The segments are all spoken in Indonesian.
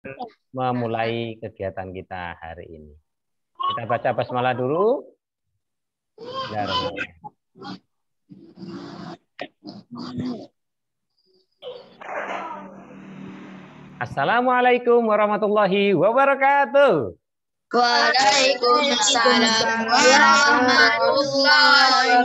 memulai kegiatan kita hari ini. Kita baca basmalah dulu. Ya, Assalamualaikum warahmatullahi wabarakatuh. Waalaikumsalam warahmatullahi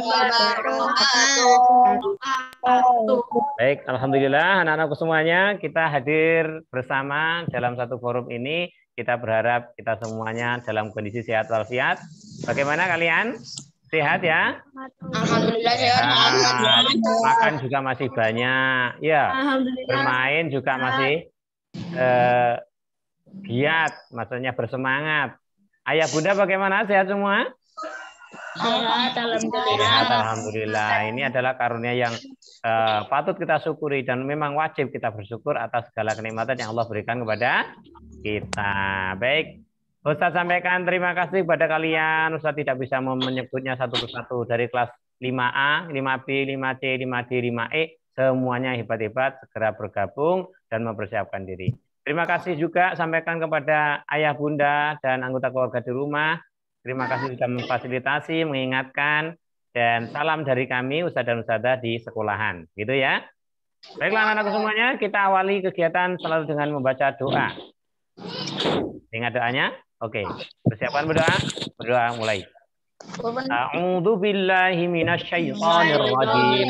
wabarakatuh. Baik, alhamdulillah anak-anakku semuanya kita hadir bersama dalam satu forum ini. Kita berharap kita semuanya dalam kondisi sehat walafiat. Bagaimana kalian? Sehat ya? Alhamdulillah sehat. Makan juga masih banyak. Ya. Bermain juga masih giat, maksudnya bersemangat. Ayah bunda bagaimana? Sehat semua? Sehat, alhamdulillah. Sehat, alhamdulillah. Ini adalah karunia yang patut kita syukuri dan memang wajib kita bersyukur atas segala kenikmatan yang Allah berikan kepada kita. Baik, Ustaz sampaikan terima kasih kepada kalian. Ustaz tidak bisa menyebutnya satu persatu dari kelas 5A, 5B, 5C, 5D, 5E. Semuanya hebat-hebat, segera bergabung dan mempersiapkan diri. Terima kasih juga sampaikan kepada ayah bunda dan anggota keluarga di rumah. Terima kasih sudah memfasilitasi, mengingatkan, dan salam dari kami Ustadz dan Ustadzah di sekolahan. Gitu ya. Baiklah anak-anakku semuanya, kita awali kegiatan selalu dengan membaca doa. Ingat doanya? Oke. Persiapan berdoa? Berdoa mulai. A'udzu billahi minasyaitonir rajim.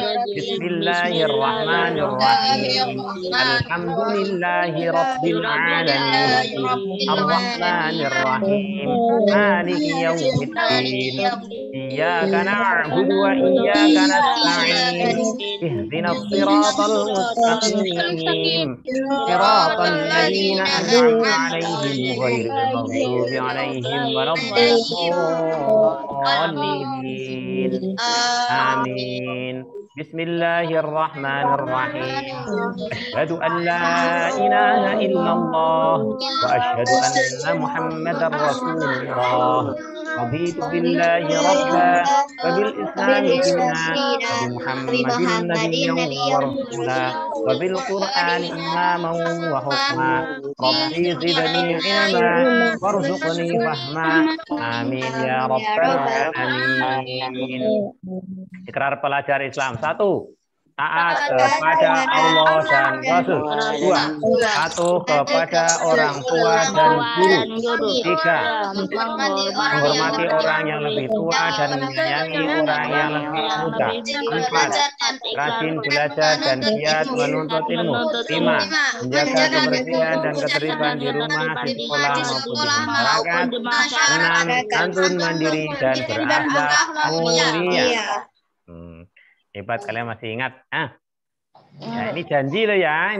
Bismillahirrahmanirrahim. Alhamdulillahi rabbil alamin. Arrahmanir rahim. Maliki yaumiddin. Iyyaka na'budu wa iyyaka nasta'in. Ihdinas siratal mustaqim. Siratal ladzina an'amta 'alaihim ghairil maghdubi 'alaihim waladdallin. Amin. Bismillahirrahmanirrahim. Asyhadu an la ilaha illallah wa asyhadu anna Muhammadar Rasulullah. Raditu billahi rabba wa bil islami dinan wa bi Muhammadin nabiyyan wa rasula wa bil Qur'ani imaman wa hukma. Rabbi zidni ilma warzuqni fahma. Amin ya rabbal alamin. Ikrar pelajar Islam. 1. Taat kepada Allah dan Rasul. 2. Patuh kepada orang tua dan guru. 3. Menghormati orang yang lebih tua dan menyayangi orang yang lebih muda. 4. Rajin belajar dan giat menuntut ilmu. 5. Menjaga kebersihan dan ketertiban di rumah, di sekolah maupun di masyarakat. 6. Santun, mandiri dan berakhlak mulia. Hebat, kalian masih ingat. Ya, ini janji loh ya,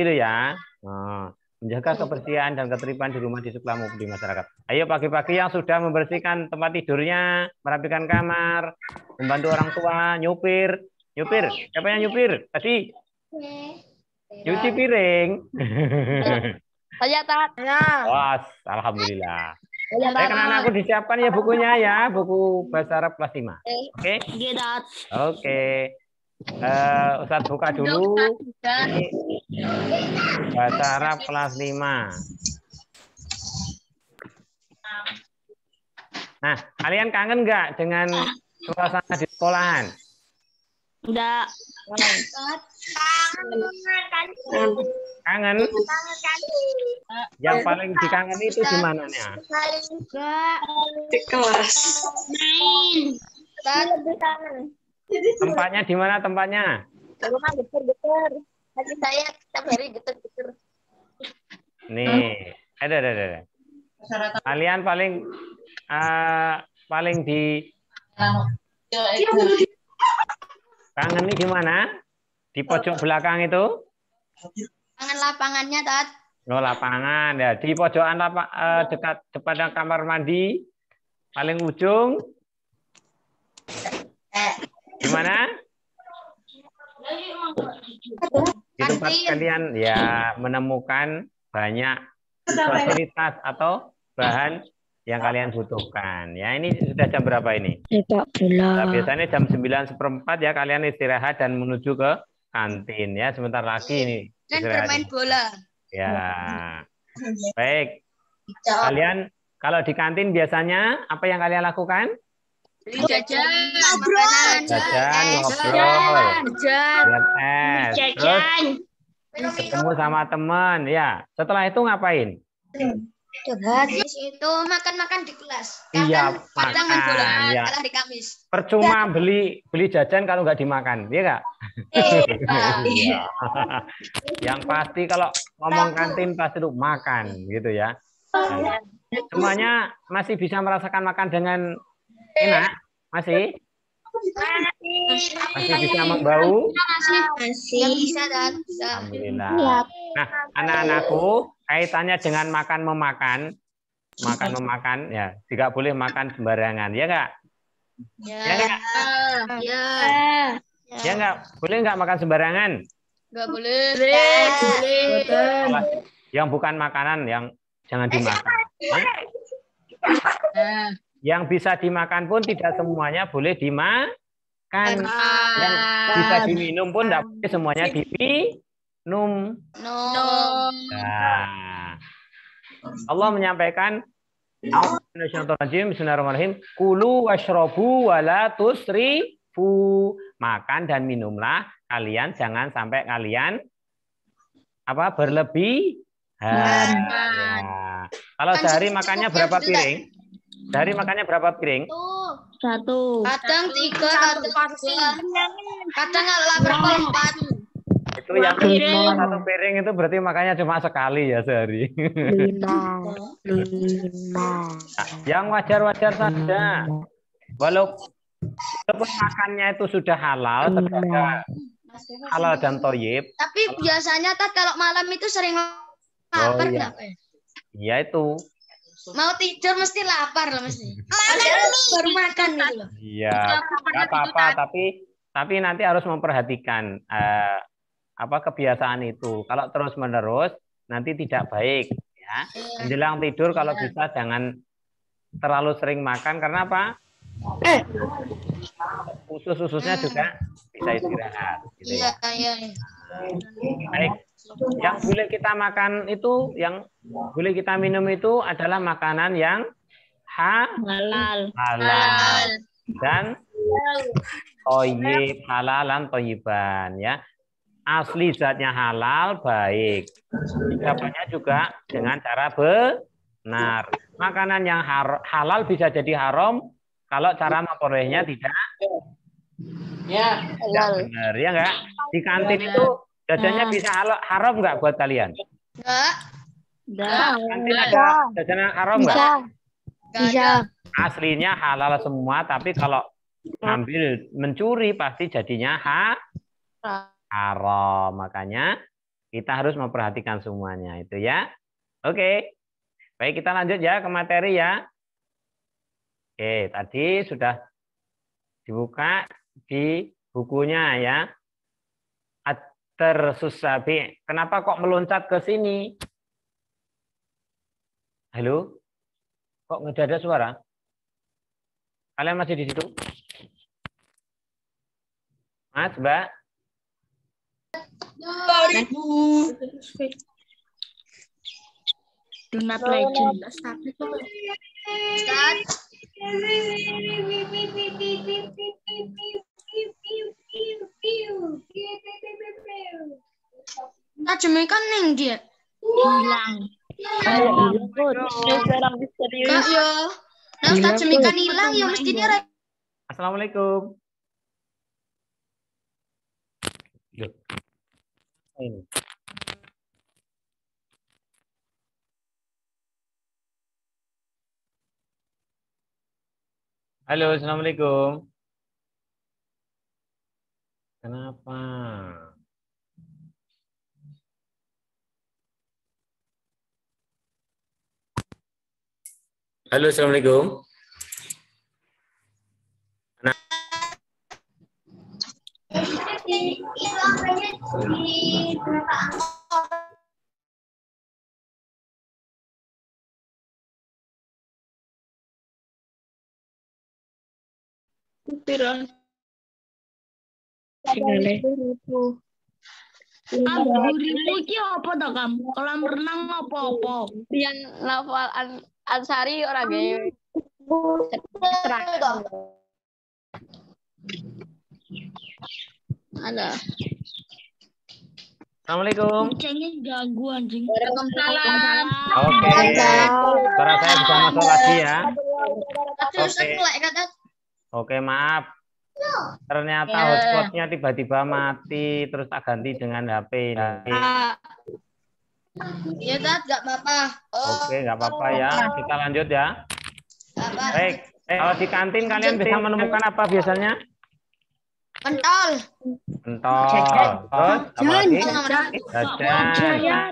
menjaga kebersihan dan ketertiban di rumah, di sekolah maupun di masyarakat. Ayo pagi-pagi yang sudah membersihkan tempat tidurnya, merapikan kamar, membantu orang tua, nyupir. Siapa yang nyupir? Tadi nyuci piring. Saya Tat. Wah, alhamdulillah. Baik, anak-anakku disiapkan ya bukunya ya, buku bahasa Arab kelas 5. Oke? Oke. Ustadz buka dulu. Ini bahasa Arab kelas 5. Nah, kalian kangen nggak dengan suasana di sekolahan? Enggak. Kangen? Yang paling dikangen itu di mananya? Di kelas. Main. Tempatnya di mana tempatnya? Rumah geter-geter. Hati saya setiap hari geter-geter. Nih, ada. Kalian paling di kangen ini di mana? Di pojok belakang itu? Tangan lapangannya, Tat. Oh, lapangan ya. Di pojokan dekat depan kamar mandi paling ujung. Di mana? Di tempat kalian ya menemukan banyak fasilitas atau bahan yang kalian butuhkan. Ya, ini sudah jam berapa ini? Sepak bola. Nah, biasanya jam 9:15 ya kalian istirahat dan menuju ke kantin ya. Sebentar lagi ini. Dan bermain bola. Ya. Baik. Kalian kalau di kantin biasanya apa yang kalian lakukan? Beli jajan, makanan, Jajan, ngobrol, lihat es, terus ketemu sama teman, ya. Setelah itu ngapain? Habis itu makan-makan di kelas. Iya, Kadang main makan, bola, ya. kadang di kamis. Percuma beli jajan kalau nggak dimakan, ya nggak? Iya. Yang pasti kalau ngomong kantin pasti itu makan, gitu ya. Nah, semuanya masih bisa merasakan makan dengan enak? Masih? Masih bisa membau? Ya bisa dan bisa. Alhamdulillah. Nah, anak-anakku, kaitannya dengan makan-memakan, ya, tidak boleh makan sembarangan, ya nggak? Ya. Ya nggak? Ya. Ya nggak? Boleh nggak makan sembarangan? Nggak boleh. Kalau yang bukan makanan, yang jangan dimakan. Yang bisa dimakan pun tidak semuanya boleh dimakan. Yang bisa diminum pun tidak boleh semuanya diminum. Nah, Allah menyampaikan, Bismillahirrahmanirrahim. Kulu washrobu wala tusrifu. Makan dan minumlah, kalian jangan sampai kalian berlebihan. Ya. Kalau sehari makannya berapa piring? Sehari makannya berapa piring? 1. Kadang 3, kadang 2. Kadang kalau lapar 4. Itu yang satu piring itu berarti makannya cuma sekali ya sehari. 5. Yang wajar-wajar saja. Walaupun makannya itu sudah halal, halal dan toyib. Tapi biasanya kalau malam itu sering lapar iya. kenapa ya? Iya itu. Mau tidur mesti lapar loh mesti. Baru makan gitu loh. Iya, nggak apa-apa, tapi nanti harus memperhatikan kebiasaan itu. Kalau terus-menerus nanti tidak baik ya. Menjelang tidur kalau bisa jangan terlalu sering makan karena apa? Usus-ususnya juga bisa istirahat. Gitu Iya, ya. iya. Baik. Yang boleh kita makan itu, yang boleh kita minum itu adalah makanan yang halal dan toyib, halalan toyiban ya. Asli zatnya halal baik. Didapatnya juga dengan cara benar. Makanan yang halal bisa jadi haram kalau cara memperolehnya tidak benar, ya enggak? Di kantin itu jajannya bisa haram enggak buat kalian? Enggak. Kantin ada jajanan haram enggak? Bisa. Aslinya halal semua, tapi kalau ngambil mencuri pasti jadinya haram. Makanya kita harus memperhatikan semuanya itu ya. Oke. Baik, kita lanjut ya ke materi ya. Oke, tadi sudah dibuka di bukunya ya. At-Tersusabi. Kenapa kok meloncat ke sini? Halo? Kok nggak ada suara? Kalian masih di situ? Mas, Mbak? Do not legend. Tajemikan ning dia. Hilang. Kak yo. Nah, tajemikan hilang ya mesti dia. Assalamualaikum. Ini. Halo, assalamualaikum. Kenapa? Halo, assalamualaikum. Durimu iki apa to, Kam? Kolam renang apa-apa? Yang Naufal Ansari orang gay. Ada. Assalamualaikum. Kucingnya ganggu anjing. Waalaikumsalam. Oke. Suara saya bisa masuk lagi ya. Aduh, Ustaz mulai kata. Oke, maaf. Ternyata hotspotnya tiba-tiba mati, terus tak ganti dengan HP ini. Ya, Ustaz, enggak apa-apa. Oke, nggak apa-apa ya. Kita lanjut ya. Apa? Baik. Kalau di kantin kalian bisa menemukan apa biasanya? Pentol. Pentol. Terus apa lagi? Jajan.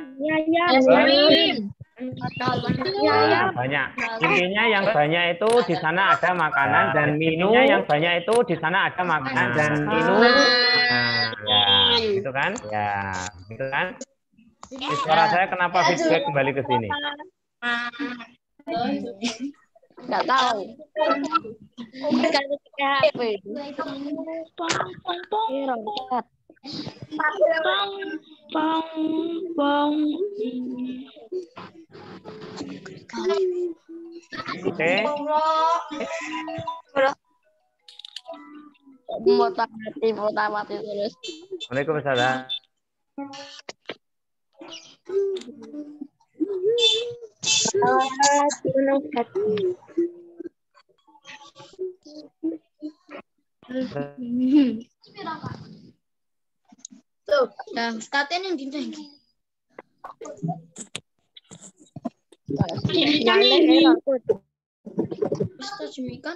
Nah, banyak. Intinya yang banyak itu di sana ada makanan dan minum. Yang banyak itu di sana ada makanan dan minum. Nah, ya, gitu kan? Ya, gitu kan? Suara saya kenapa feedback kembali ke sini? Enggak tahu. Bukan ketika HP. Oke. Mati terus. Waalaikumsalam. Tuh, nah, Ustaznya yang dinta ini. Ustaz Jemikan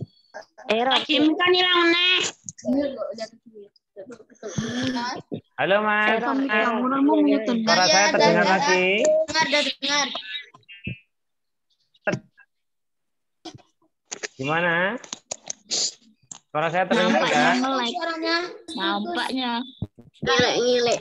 hilang nih. Halo, Mas. Suara Ya, saya terdengar lagi. Dengar. Gimana? Suara saya terdengar enggak? Suaranya. Nampaknya. Ngilek.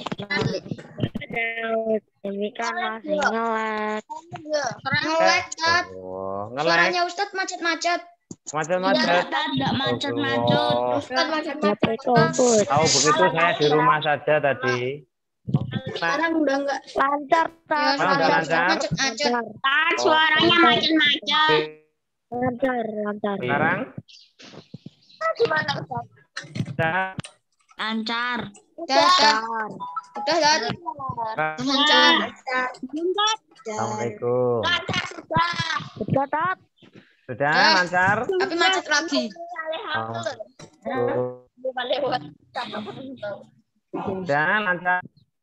Demikian masih ngelek. Ngelek, Ustaz. Oh, ngelek. Suaranya Ustaz macet-macet. Macet-macet. Tidak macet-macet. Oh, Ustaz macet-macet. tahu begitu saya di rumah saja tadi. Sekarang udah enggak. Lancar, Ya, Lancar, lancar. macet-macet. Suaranya macet-macet. Lancar. Sekarang? Gimana, Ustaz? Sudah. Lancar. Udah, Ustaz. Lancar. Assalamualaikum. Sudah, Tat. Sudah Eh. lancar? Tapi macet lagi. Assalamualaikum. Sudah lancar?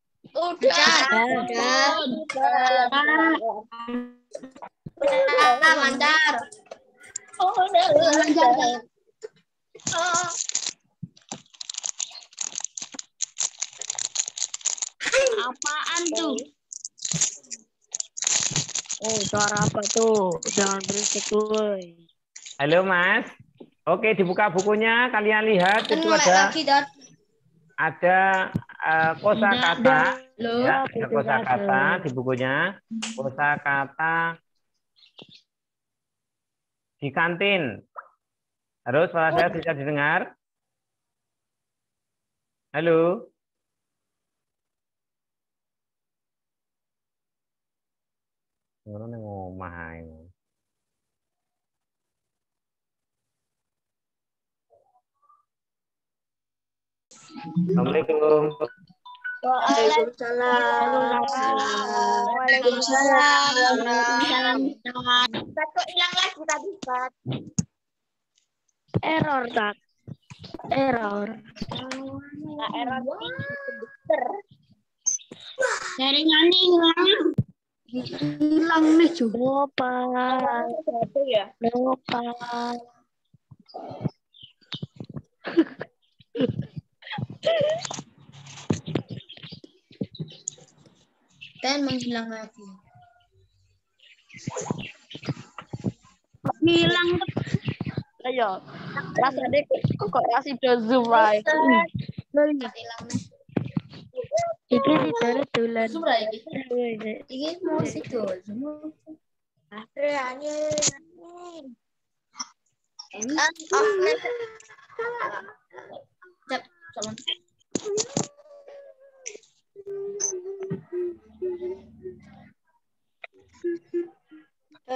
Lancar. Apaan tuh? Oh, suara apa tuh? Jangan berisik, woi. Halo, Mas. Oke, dibuka bukunya. Kalian lihat Kan itu mulai ada lagi, Dot. kosakata. Loh. Ya, ada kosakata di bukunya. Kosakata di kantin. Harus suara saya bisa didengar? Halo? Orang yang ngomah ini. Assalamualaikum. Waalaikumsalam. Kok hilang lagi tadi, Ustaz? Error, Tat. Error. Error. Jaringannya hilang nih juga. Satu ya. Lupa. Dan menghilang lagi. Hilang. Ayo. Rasanya kok kasih do zoom ae. Iki tidak tulen. Ini musik tuh. Dan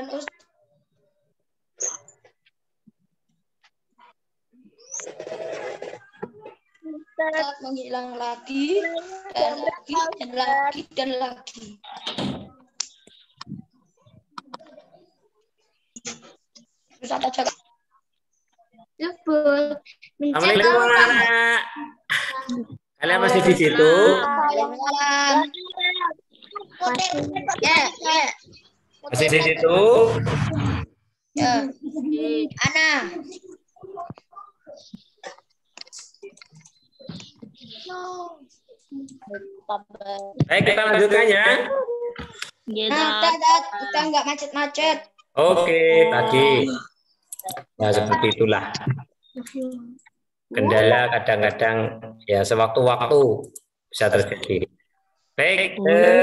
Ustaz menghilang lagi dan lagi dan lagi dan lagi. Ustaz aja. Sebut. Assalamualaikum anak. Kalian masih di situ? Ya. Masih di situ? Ya. Ana. Baik, kita lanjutkan ya. Kita nggak macet-macet. Oke, tadi. Nah, seperti itulah. Kendala kadang-kadang ya sewaktu-waktu bisa terjadi. Baik,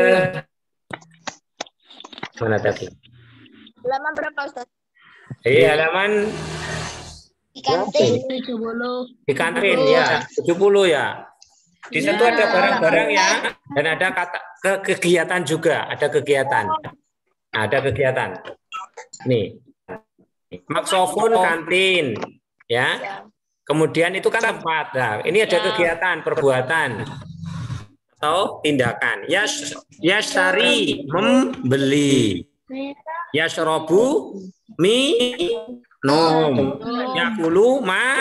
mana tadi? Halaman berapa, Ustaz? Halaman Di kantin. di kantin ya, 70 ya. Di situ ada barang-barang ya, dan ada kegiatan juga, ada kegiatan. Ada kegiatan. Nih. Maksofun kantin ya. Kemudian itu kan tempat. Nah, ini ada kegiatan, perbuatan atau tindakan. Yashtari membeli. Yashrobu minum. Yakulu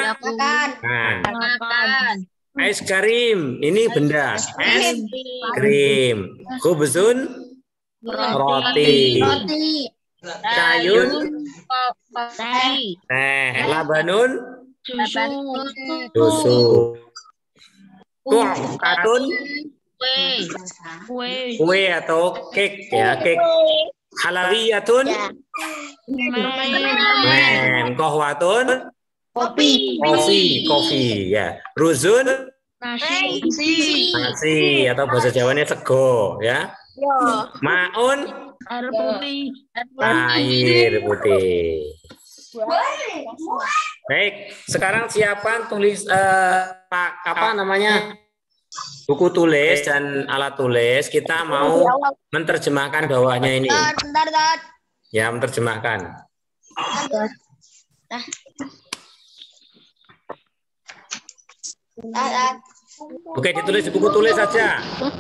makan. Es krim, ini benda. Es krim. Khubzun roti. Kayun labanun susu. Katun kue atau cake ya, cake. Halawiyatun kohwatun kopi ya. Ruzun nasi atau bahasa Jawanya sego ya. Maun air putih. Baik, sekarang siapa tulis buku tulis dan alat tulis. Kita mau menerjemahkan bawahnya ini. Bentar. Ya, menerjemahkan. Oke, ditulis di buku tulis saja.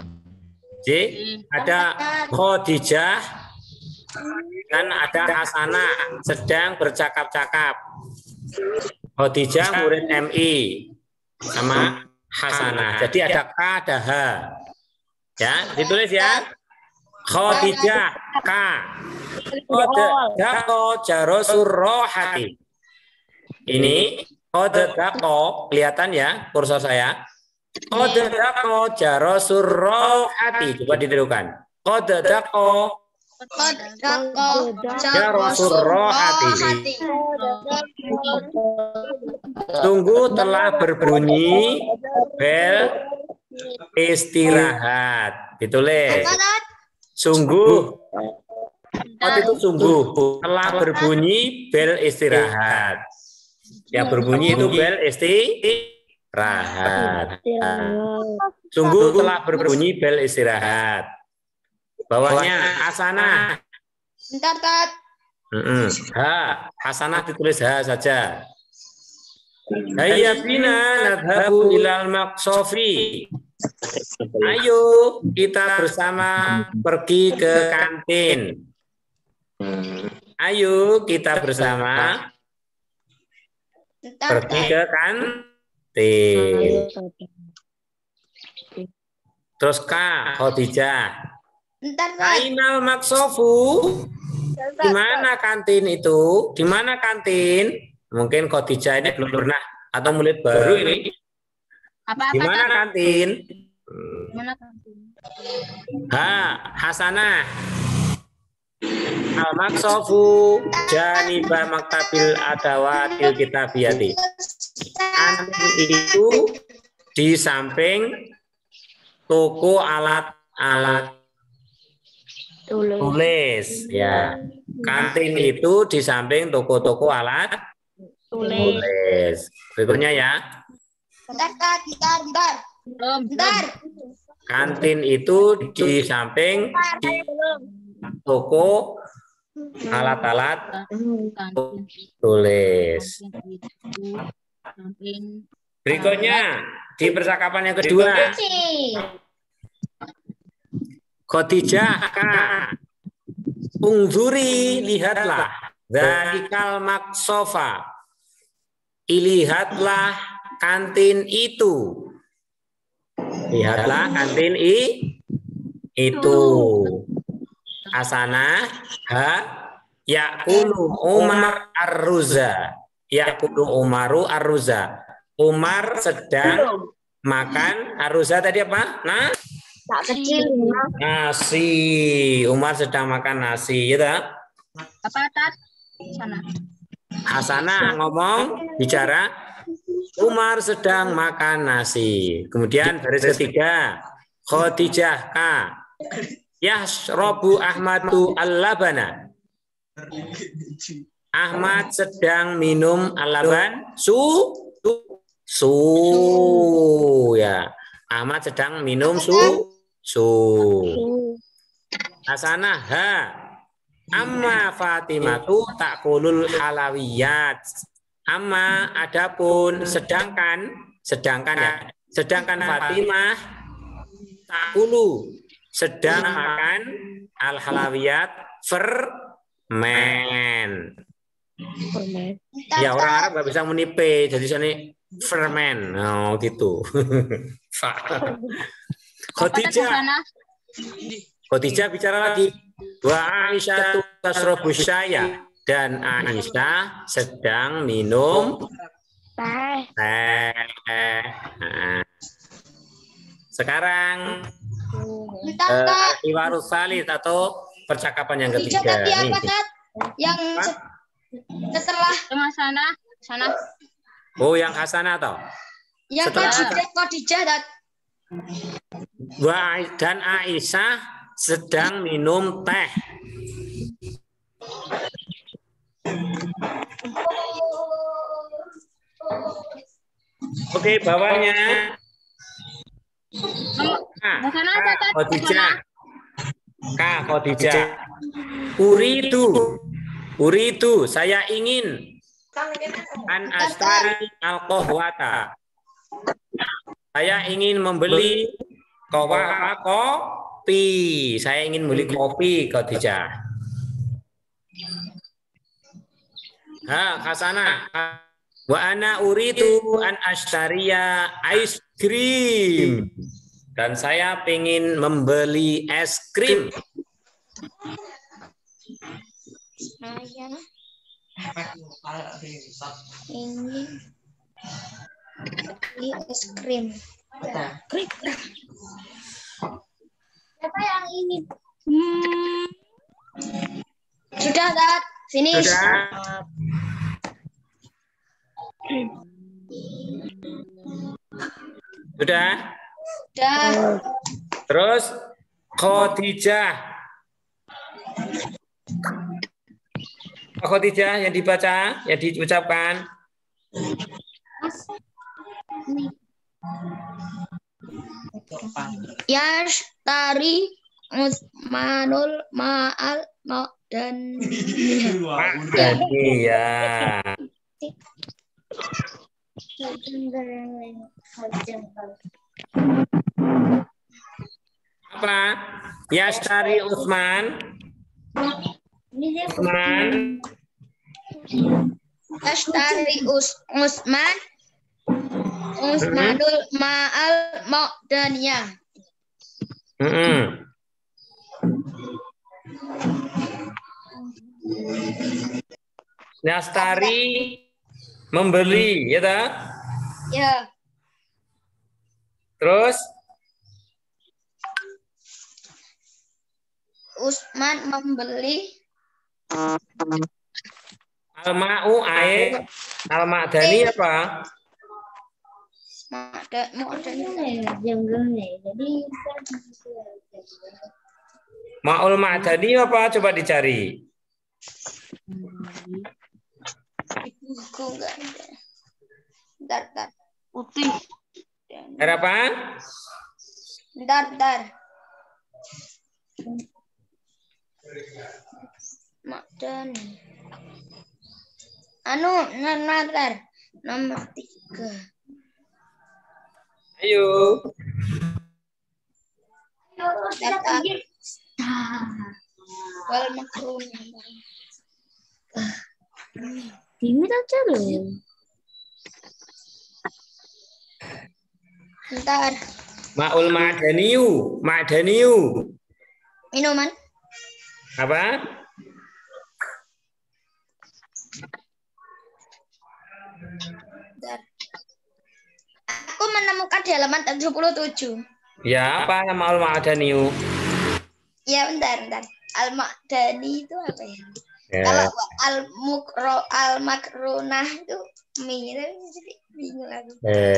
Ada Khadijah dan ada Hasanah sedang bercakap-cakap. Khadijah murid MI sama Hasanah. Jadi ada K, ada H. Ya, ditulis ya. Khadijah K. Dako jarosurrohati. Ini Dako, kelihatan ya kursor saya. Dako jarosurrohati. Coba ditirukan. Dako jarosurrohati. Sungguh telah berbunyi bel istirahat. Ditulis. Sungguh. Itu sungguh telah berbunyi bel istirahat. Yang berbunyi itu bel istirahat. Sungguh telah berbunyi bel istirahat. Bawahnya Hasanah. Bentar, Tat. H. Hasanah ditulis H saja. Hayya bina nadhabu ilal maqsofi. Ayo kita bersama pergi ke kantin. Ayo kita bersama pergi ke kantin. Terus K. Khadijah. Ainal maksofu. Di mana kantin itu? Di mana kantin? Mungkin Khadijah ini belum pernah atau murid baru ini. Di mana kantin? Hasanah. Al maksofu janiba maktabil adawatil kitabiyati. Kantin itu di samping toko alat-alat tulis ya. Kantin itu di samping toko-toko alat tulis. Berikutnya ya. Bentar. Kantin itu di samping toko alat-alat Kantin itu. tulis. Kantin itu. Samping. Berikutnya di percakapan yang kedua. Khadijah, ungzuri, lihatlah. Dzalikal maksofa. Lihatlah kantin itu. Lihatlah kantin itu. Asana yakulu Umar ar-Ruza. Yakulu Umaru ar-Ruza. Umar sedang makan ar-Ruza tadi apa? Nah, nasi. Umar sedang makan nasi, ya. Apa Tat? Sana. Hasanah ngomong, bicara. Umar sedang makan nasi. Kemudian baris ketiga. Khadijah yashrabu Ahmadu al-labana. Ahmad sedang minum al-laban. Su ya. Ahmad sedang minum su. Hasanah Amma Fatimatu takulul halawiyat. Amma adapun sedangkan Fatimah takulu sedang makan al halawiyat fermen. Ya orang Arab nggak bisa menipe, jadi sini fermen. Oh gitu. Khadijah bicara lagi. Wa Aisyah tasrobu syaya, dan Aisyah sedang minum teh. Sekarang iwarus salis atau percakapan yang ketiga. Nih. Yang setelah sana. Oh, yang Hasanah toh? Yang Khadijah dan Aisyah sedang minum teh. Oke, bawahnya. Khadijah. Uridu, saya ingin an astari al-qahwata. Saya ingin membeli kopi. Saya ingin beli kopi, Khadijah. Hasanah. Wa ana uridu an ashtariya ice cream. Dan saya ingin membeli es krim. Saya ingin beli es krim. Siapa yang ingin? Sudah, Tat. Finish. Sudah? Sudah. Terus Khadijah yang dibaca, yang diucapkan. Yashtari Usmanul ma'al dan iya. Apa? Yashtari Utsman. Yashtari Usman Usmanul ma'al ma'daniyah. Yashtari membeli, ya tak? Ya. Terus Usman membeli al-ma'u air, al-ma'dani apa? Ma'ul ma'dani apa? Coba dicari. Buku enggak ada. Bentar. Putih. Air apa? Bentar. Makdan. Bentar. Nomor 3. Ayo. Data. Wal makrun. Ini aja loh. Bentar. Ma'ul ma'daniyu. Minuman. Apa? Bentar. Aku menemukan di halaman 77. Ya, apa ma'ul ma'daniyu? Ya, bentar. Al-Ma'dani itu apa ya? Ya. Kalau al-makrunah itu mie, jadi bingung aku.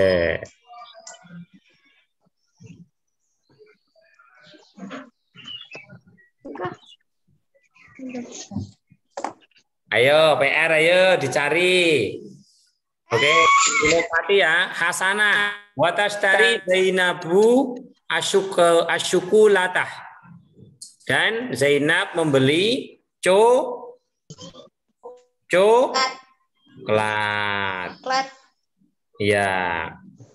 Ayo, PR ayo dicari. Oke, Dilopati ya. Hasanah. Watashtari Zainabu asyukulatah. Dan Zainab membeli coklat. Ya.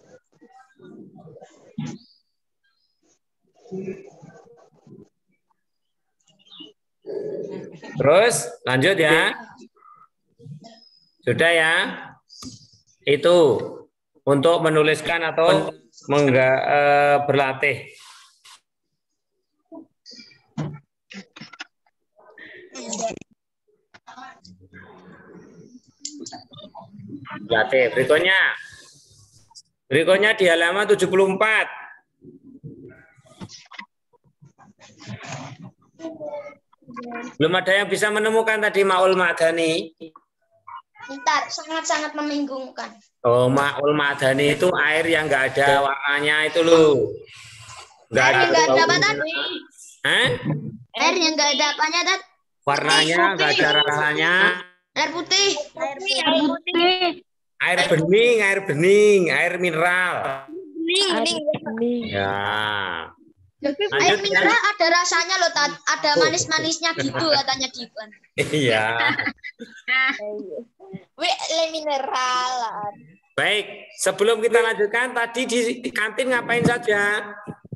Terus lanjut ya. Sudah ya. Itu untuk menuliskan atau berlatih. Berikutnya di halaman 74. Belum ada yang bisa menemukan tadi Ma'ul Ma'dani. Bentar, sangat-sangat membingungkan. Oh, Ma'ul Ma'dani itu air yang nggak ada warnanya itu loh. Air yang nggak ada apa tadi? Hah? Air yang nggak ada apanya tadi? Warnanya nggak ada rasanya. Air putih. Air bening, air mineral. Ya. Air mineral ada rasanya loh, ada manis-manisnya gitu katanya Dipan. Iya. Le mineral. Baik, sebelum kita lanjutkan, tadi di kantin ngapain saja?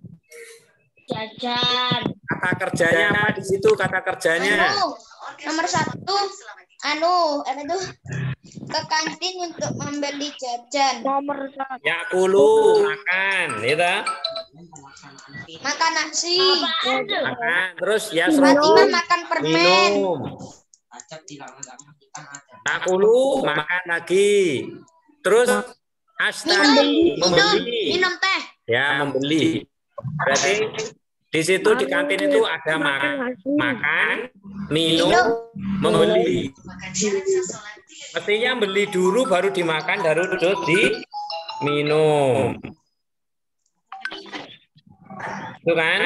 Jajan. Kata kerjanya apa di situ? Kata kerjanya. Nomor 1, itu ke kantin untuk membeli jajan. Nomor 1. Yakulu, makan, gitu. Makan nasi. Makan, terus ya Fatimah makan permen. minum. Yakulu, makan lagi. Terus Astari, membeli. Minum teh. Ya, membeli. Berarti di situ di kantin itu ada makan, minum, membeli. Mestinya beli dulu baru dimakan, baru terus diminum. Itu kan?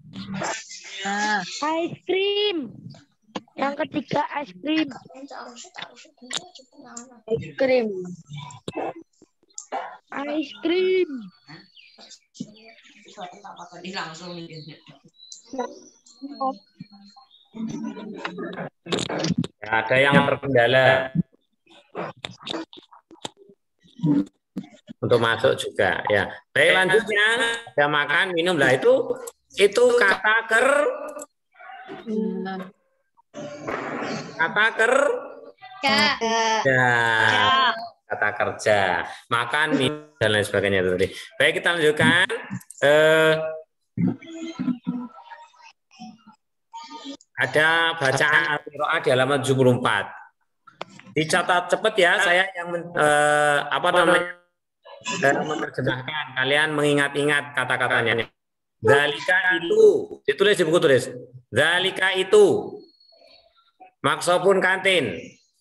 Ice cream. Yang ketiga ice cream. Ice cream. Ya, ada yang terkendala untuk masuk juga ya. Baik, lanjutnya ada makan minum lah, itu kata kerja, makan minum dan lain sebagainya itu tadi. Baik, kita lanjutkan. Ada bacaan Al-Qira'ah di halaman 74. Dicatat cepat ya, saya yang menerjemahkan, kalian mengingat-ingat kata-katanya. Zalika itu, ditulis di buku tulis. Zalika itu. Maksopun kantin.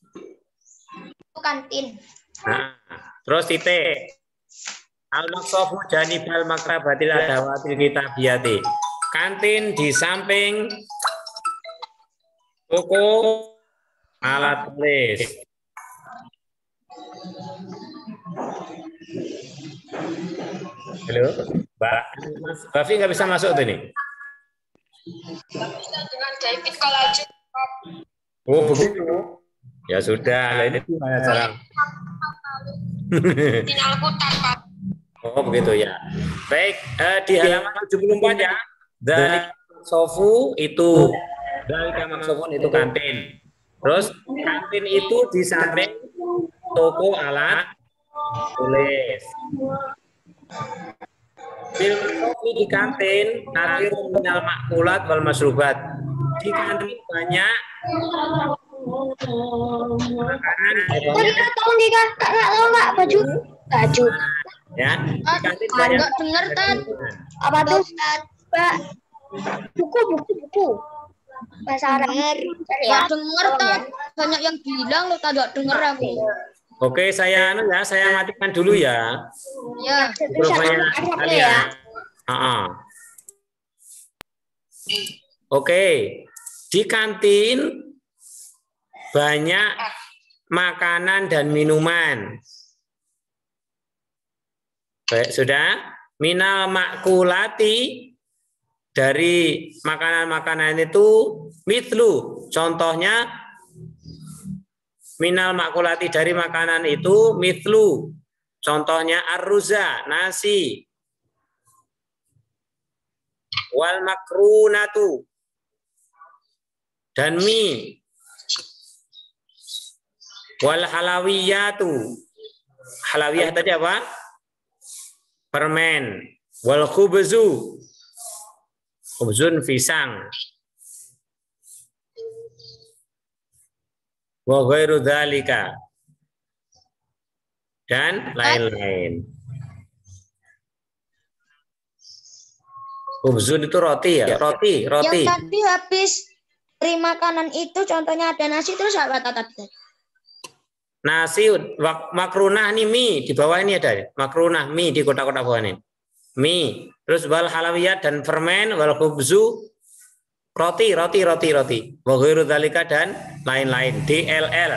Kantin. Nah, terus titik. Al-maksofu janibal makrabatil adawatil kitabiyati. Kantin di samping toko alat tulis. Halo. Mas Bafi nggak bisa masuk tuh nih. Dengan David kalau aja. Oh begitu. Ya sudah, lah ini gimana cara? Sinyalku tanpa. Oh begitu ya. Baik, di halaman 74 ya. Dari sofu itu, dari kamar sofun itu kantin. Terus kantin itu di samping toko alat tulis. Film sofi di kantin, akhirul minal makulat wal masrubat. Di kantin banyak makanan. Tolong Kak, tahu nggak baju? Ya, di kantin banyak. Nggak dengar Tat. Apa tuh? Pak. Buku. Bahasa Arab. Nggak dengar Tat. Banyak yang bilang lo tak dengar aku. Oke, saya matikan dulu ya. Ya. Mikrofonnya kalian. Oke, di kantin banyak makanan dan minuman. Baik, sudah. Minal makulati, dari makanan-makanan itu mitlu. Contohnya minal makulati, dari makanan itu mitlu. Contohnya arruza, nasi. Wal makrunatu, dan mie. Wal halawiyatu. Halawiyah tadi apa? Permen. Wal khubzu. Khubzun pisang. Wa ghairu dzalika, dan lain-lain. Khubzun itu roti ya, roti. Yang tadi habis dari makanan itu contohnya ada nasi terus apa tadi? Nasi, makrunah nih, mie di bawah ini ada makrunah, mie di kotak-kotak bawah ini. Mie, terus wal halawiyat dan permen, wal khubzu roti. Wa ghairu dzalika, dan lain-lain. DLL.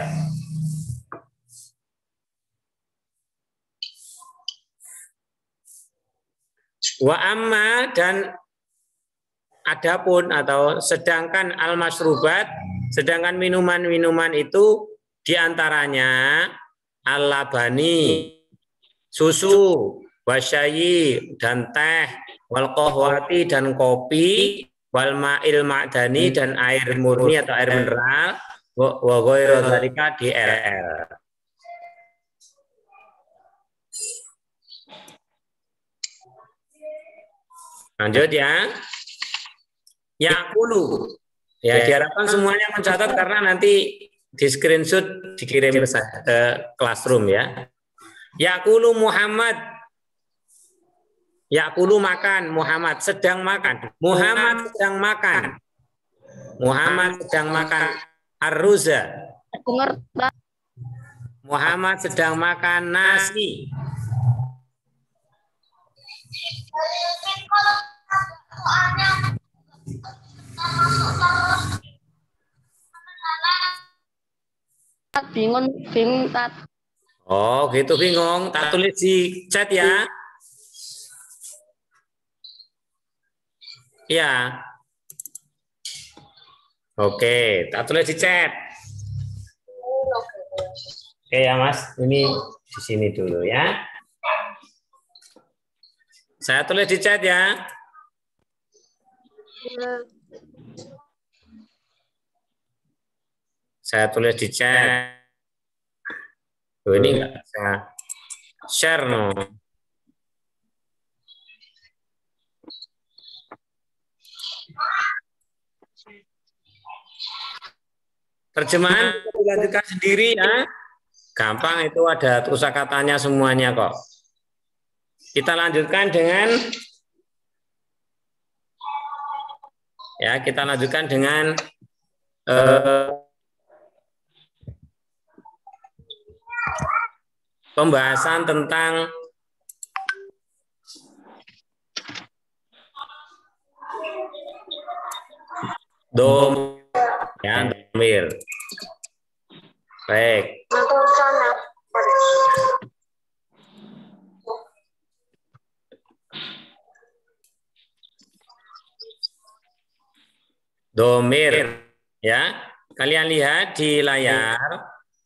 Wa amma, dan adapun atau sedangkan al-masrubat, sedangkan minuman-minuman itu diantaranya al-labani, susu, wasyayi, dan teh, wal qahwati, dan kopi, wal ma'il ma'dani, dan air murni atau air mineral, wa ghairu dzalika, DLL. Lanjut ya. Yakulu. Ya, diharapkan semuanya mencatat karena nanti di screenshot dikirim ke classroom ya. Yakulu Muhammad. Yakulu makan, Muhammad sedang makan. Muhammad sedang makan. Muhammad sedang makan arruza. Muhammad sedang makan nasi. Bingung Tat. Oh, gitu bingung. Tak tulis di chat ya. Ya. Oke, tak tulis di chat. Oke ya, Mas. Ini di sini dulu ya. Saya tulis di chat ya. Saya tulis di chat. Oh, ini nggak bisa share no. Terjemahan dilanjutkan sendiri ya. Gampang, itu ada kosakatanya semuanya kok. Kita lanjutkan dengan pembahasan tentang dom ya, domir. Baik. domir. Ya, kalian lihat di layar.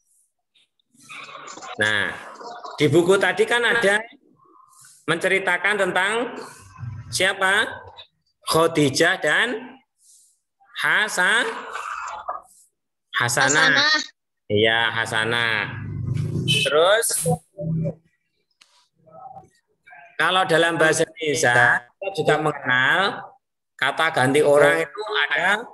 Nah, di buku tadi kan ada menceritakan tentang siapa? Khadijah dan Hasanah. Iya, Hasanah. Terus kalau dalam bahasa Indonesia kita juga mengenal kata ganti orang itu ada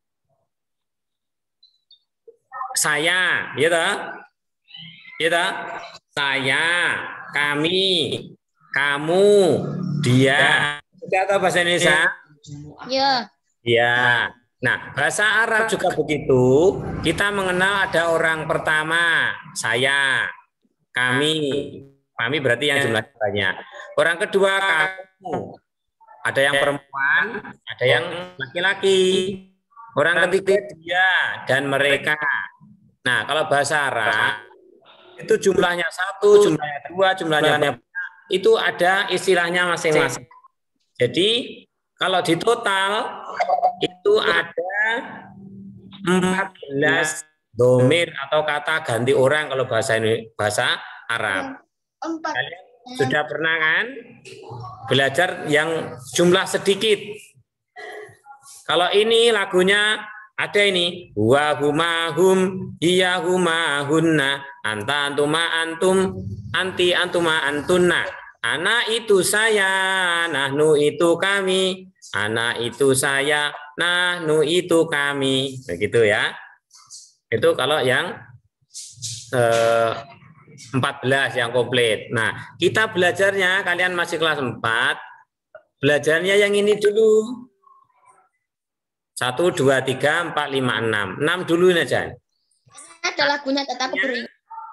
saya, gitu. Gitu. Saya, kami, kamu, dia. Tidak tahu bahasa Indonesia? Ya. Ya. Nah, bahasa Arab juga begitu. Kita mengenal ada orang pertama, saya, kami. Kami berarti yang jumlahnya banyak. Orang kedua, kamu. Ada yang perempuan, ada yang laki-laki. Orang ketiga, dia dan mereka. Nah, kalau bahasa Arab itu jumlahnya 1, jumlahnya 2, jumlahnya banyak. Itu ada istilahnya masing-masing. Jadi kalau di total itu ada 14 domir atau kata ganti orang kalau bahasa Arab. Kalian sudah pernah kan belajar yang jumlah sedikit? Kalau ini lagunya ada ini wa huma hum hiya huma hunna anta antuma antum anti antuma antunna. Anak itu saya, nahnu itu kami. Anak itu saya, nahnu itu kami. Begitu ya. Itu kalau yang 14 yang komplit. Nah, kita belajarnya, kalian masih kelas 4, belajarnya yang ini dulu. 1, 2, 3, 4, 5, 6. 6 dulu aja. Ada lagunya, aku beringat.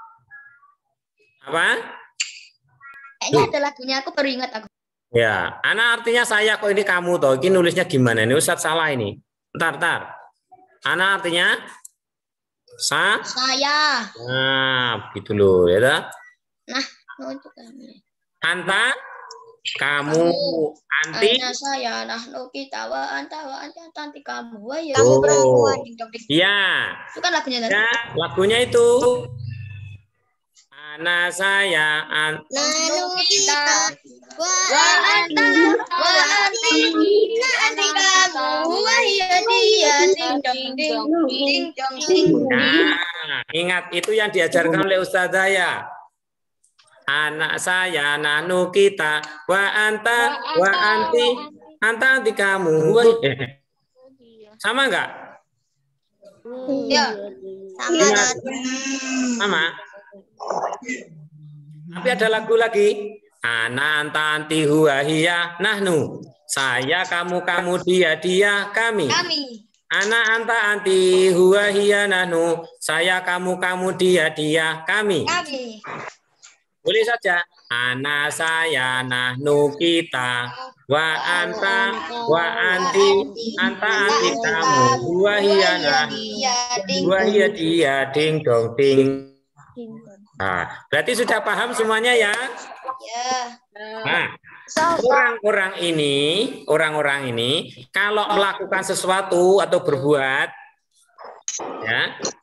Apa? Kayaknya ada lagunya, aku baru ingat aku. Ya, anak artinya saya, kok ini kamu toh. Ini nulisnya gimana? Ini Ustadz salah ini. Bentar. Anak artinya saya. Nah, begitu loh, ya toh? Nah, itu kami. Anta, kamu, anti, saya, nah, kita, anta, anti kamu, ya. Kamu perempuan. Iya. Itu kan lagunya tadi. Ya, lagunya itu. Anak saya, kita, anta, anti kamu, ya dia, ding dong. Nah, ingat itu yang diajarkan oleh Ustaz saya. Anak saya, nanu kita, wa anta, wa anti kamu. Sama enggak? Ya, Sama. Tapi ada lagu lagi. Ana anta anti huwa hiya nahnu. Saya, kamu, dia, kami. Ana anta anti huwa hiya nahnu. Saya, kamu, dia, kami. Boleh saja. Ana, saya, nahnu, kita. Wa anta, wa anti, anta anti kamu. Huwa hiya nahnu. Huwa hiya dia, ding dong ding. Nah, berarti sudah paham semuanya ya? Ya. Nah, orang-orang ini kalau melakukan sesuatu atau berbuat, ya,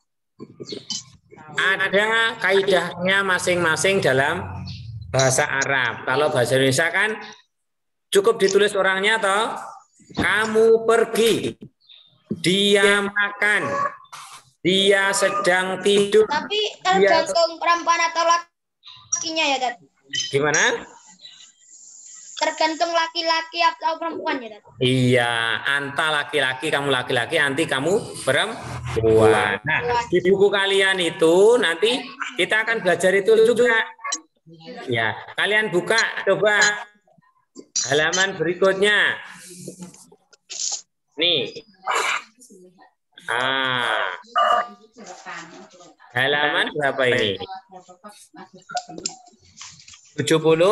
ada kaidahnya masing-masing dalam bahasa Arab. Kalau bahasa Indonesia kan cukup ditulis orangnya toh. Kamu pergi, dia makan, dia sedang tidur. Tapi tergantung perempuan atau lakinya ya, Dad. Gimana? Tergantung laki-laki atau perempuan ya, Dad. Iya, anta laki-laki, kamu laki-laki, anti kamu perempuan. Nah, di buku kalian itu nanti kita akan belajar itu juga. Ya, kalian buka coba halaman berikutnya. Nih. Halaman berapa ini? 70?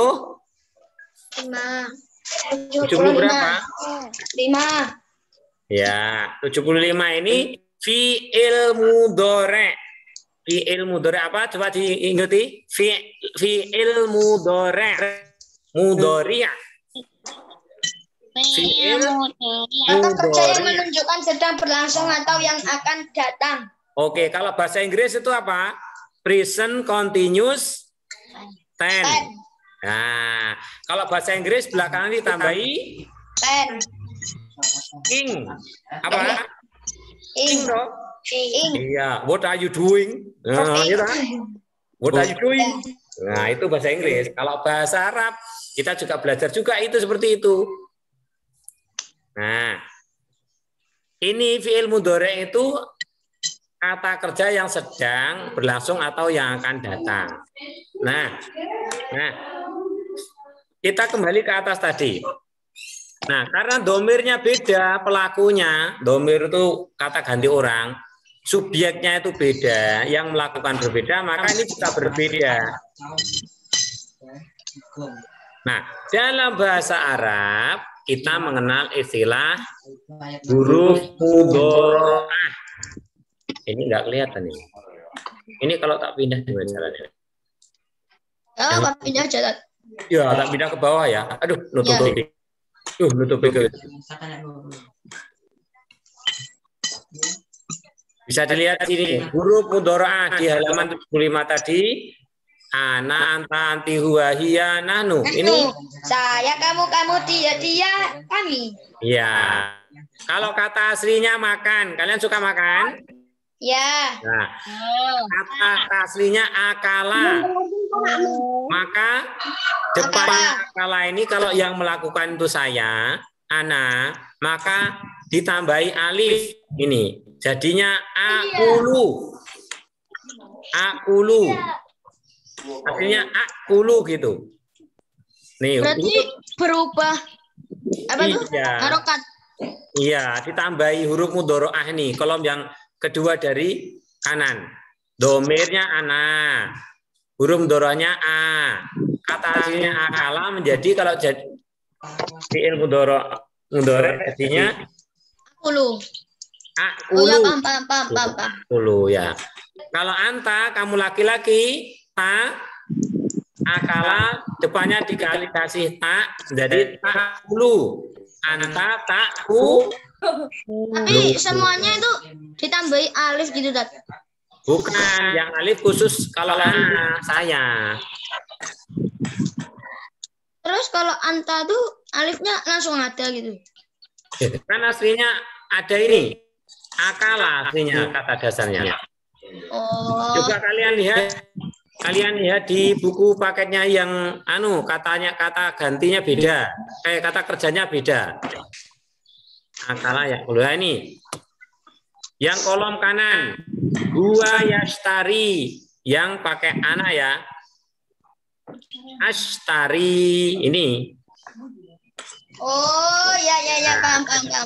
70 berapa? 5. Ya, 75 ini fi'il mudhari'. Fi'il mudhari' apa? Coba diingetin. Fi'il mudhari'. Mudhari'. fiil Kata kerja yang mudhari. menunjukkan sedang berlangsung atau yang akan datang. Oke, kalau bahasa Inggris itu apa? Present continuous tense. Nah, kalau bahasa Inggris belakangan ditambahi Ten. ing. Apa? Ing Ing. toh? Ing. Iya, what are you doing? Nah, gitu kan? What are you doing? Nah, itu bahasa Inggris. Kalau bahasa Arab, kita juga belajar juga itu seperti itu. Nah, ini fi'il mudhari itu kata kerja yang sedang berlangsung atau yang akan datang. Nah, kita kembali ke atas tadi. Nah, karena domirnya beda pelakunya, domir itu kata ganti orang, subjeknya itu beda, yang melakukan berbeda, maka ini juga berbeda. Nah, dalam bahasa Arab kita mengenal istilah huruf mudhari'ah. Ini nggak kelihatan ini. Ini kalau tak pindah gimana caranya? Oh, pindah jalan. Ya, tak pindah ke bawah ya. Aduh, nutup ini. Nutup itu. Bisa dilihat di sini. Huruf mudhari'ah di halaman 75 tadi. Ana, anta, anti, huwa, hiya, nahnu. Ini Saya, kamu, dia, kami. ya. Kalau kata aslinya makan, kalian suka makan? Ya. Nah, kata aslinya akala. Maka depan akala ini kalau yang melakukan itu saya, ana, maka ditambahi alif ini. Jadinya akulu. Akulu. Artinya akulu gitu. Nih, Berarti berubah apa tuh? iya. Harokat. Iya, ditambahi huruf mudhari'ah nih, kolom yang kedua dari kanan. Domirnya ana. Huruf mudhari'ahnya a. Kata aslinya akala menjadi kalau jadi fi'il mudhari' artinya Akulu. akulu. Oh ya, paham. Akulu ya. Kalau anta kamu laki-laki, ta akala depannya dikasih ta jadi takulu. Anta takku. Tapi semuanya itu ditambahi alif gitu, Dad. Bukan, yang alif khusus kalau ana, saya. Terus kalau anta tuh alifnya langsung ada gitu. Kan aslinya ada ini. Akala aslinya kata dasarnya. Oh. Coba kalian lihat di buku paketnya yang katanya kata gantinya beda. Kata kerjanya beda. Akala ya. Ini. Yang kolom kanan. Huwa yashtari yang pakai ana ya. Ashtari ini. Oh, ya, paham.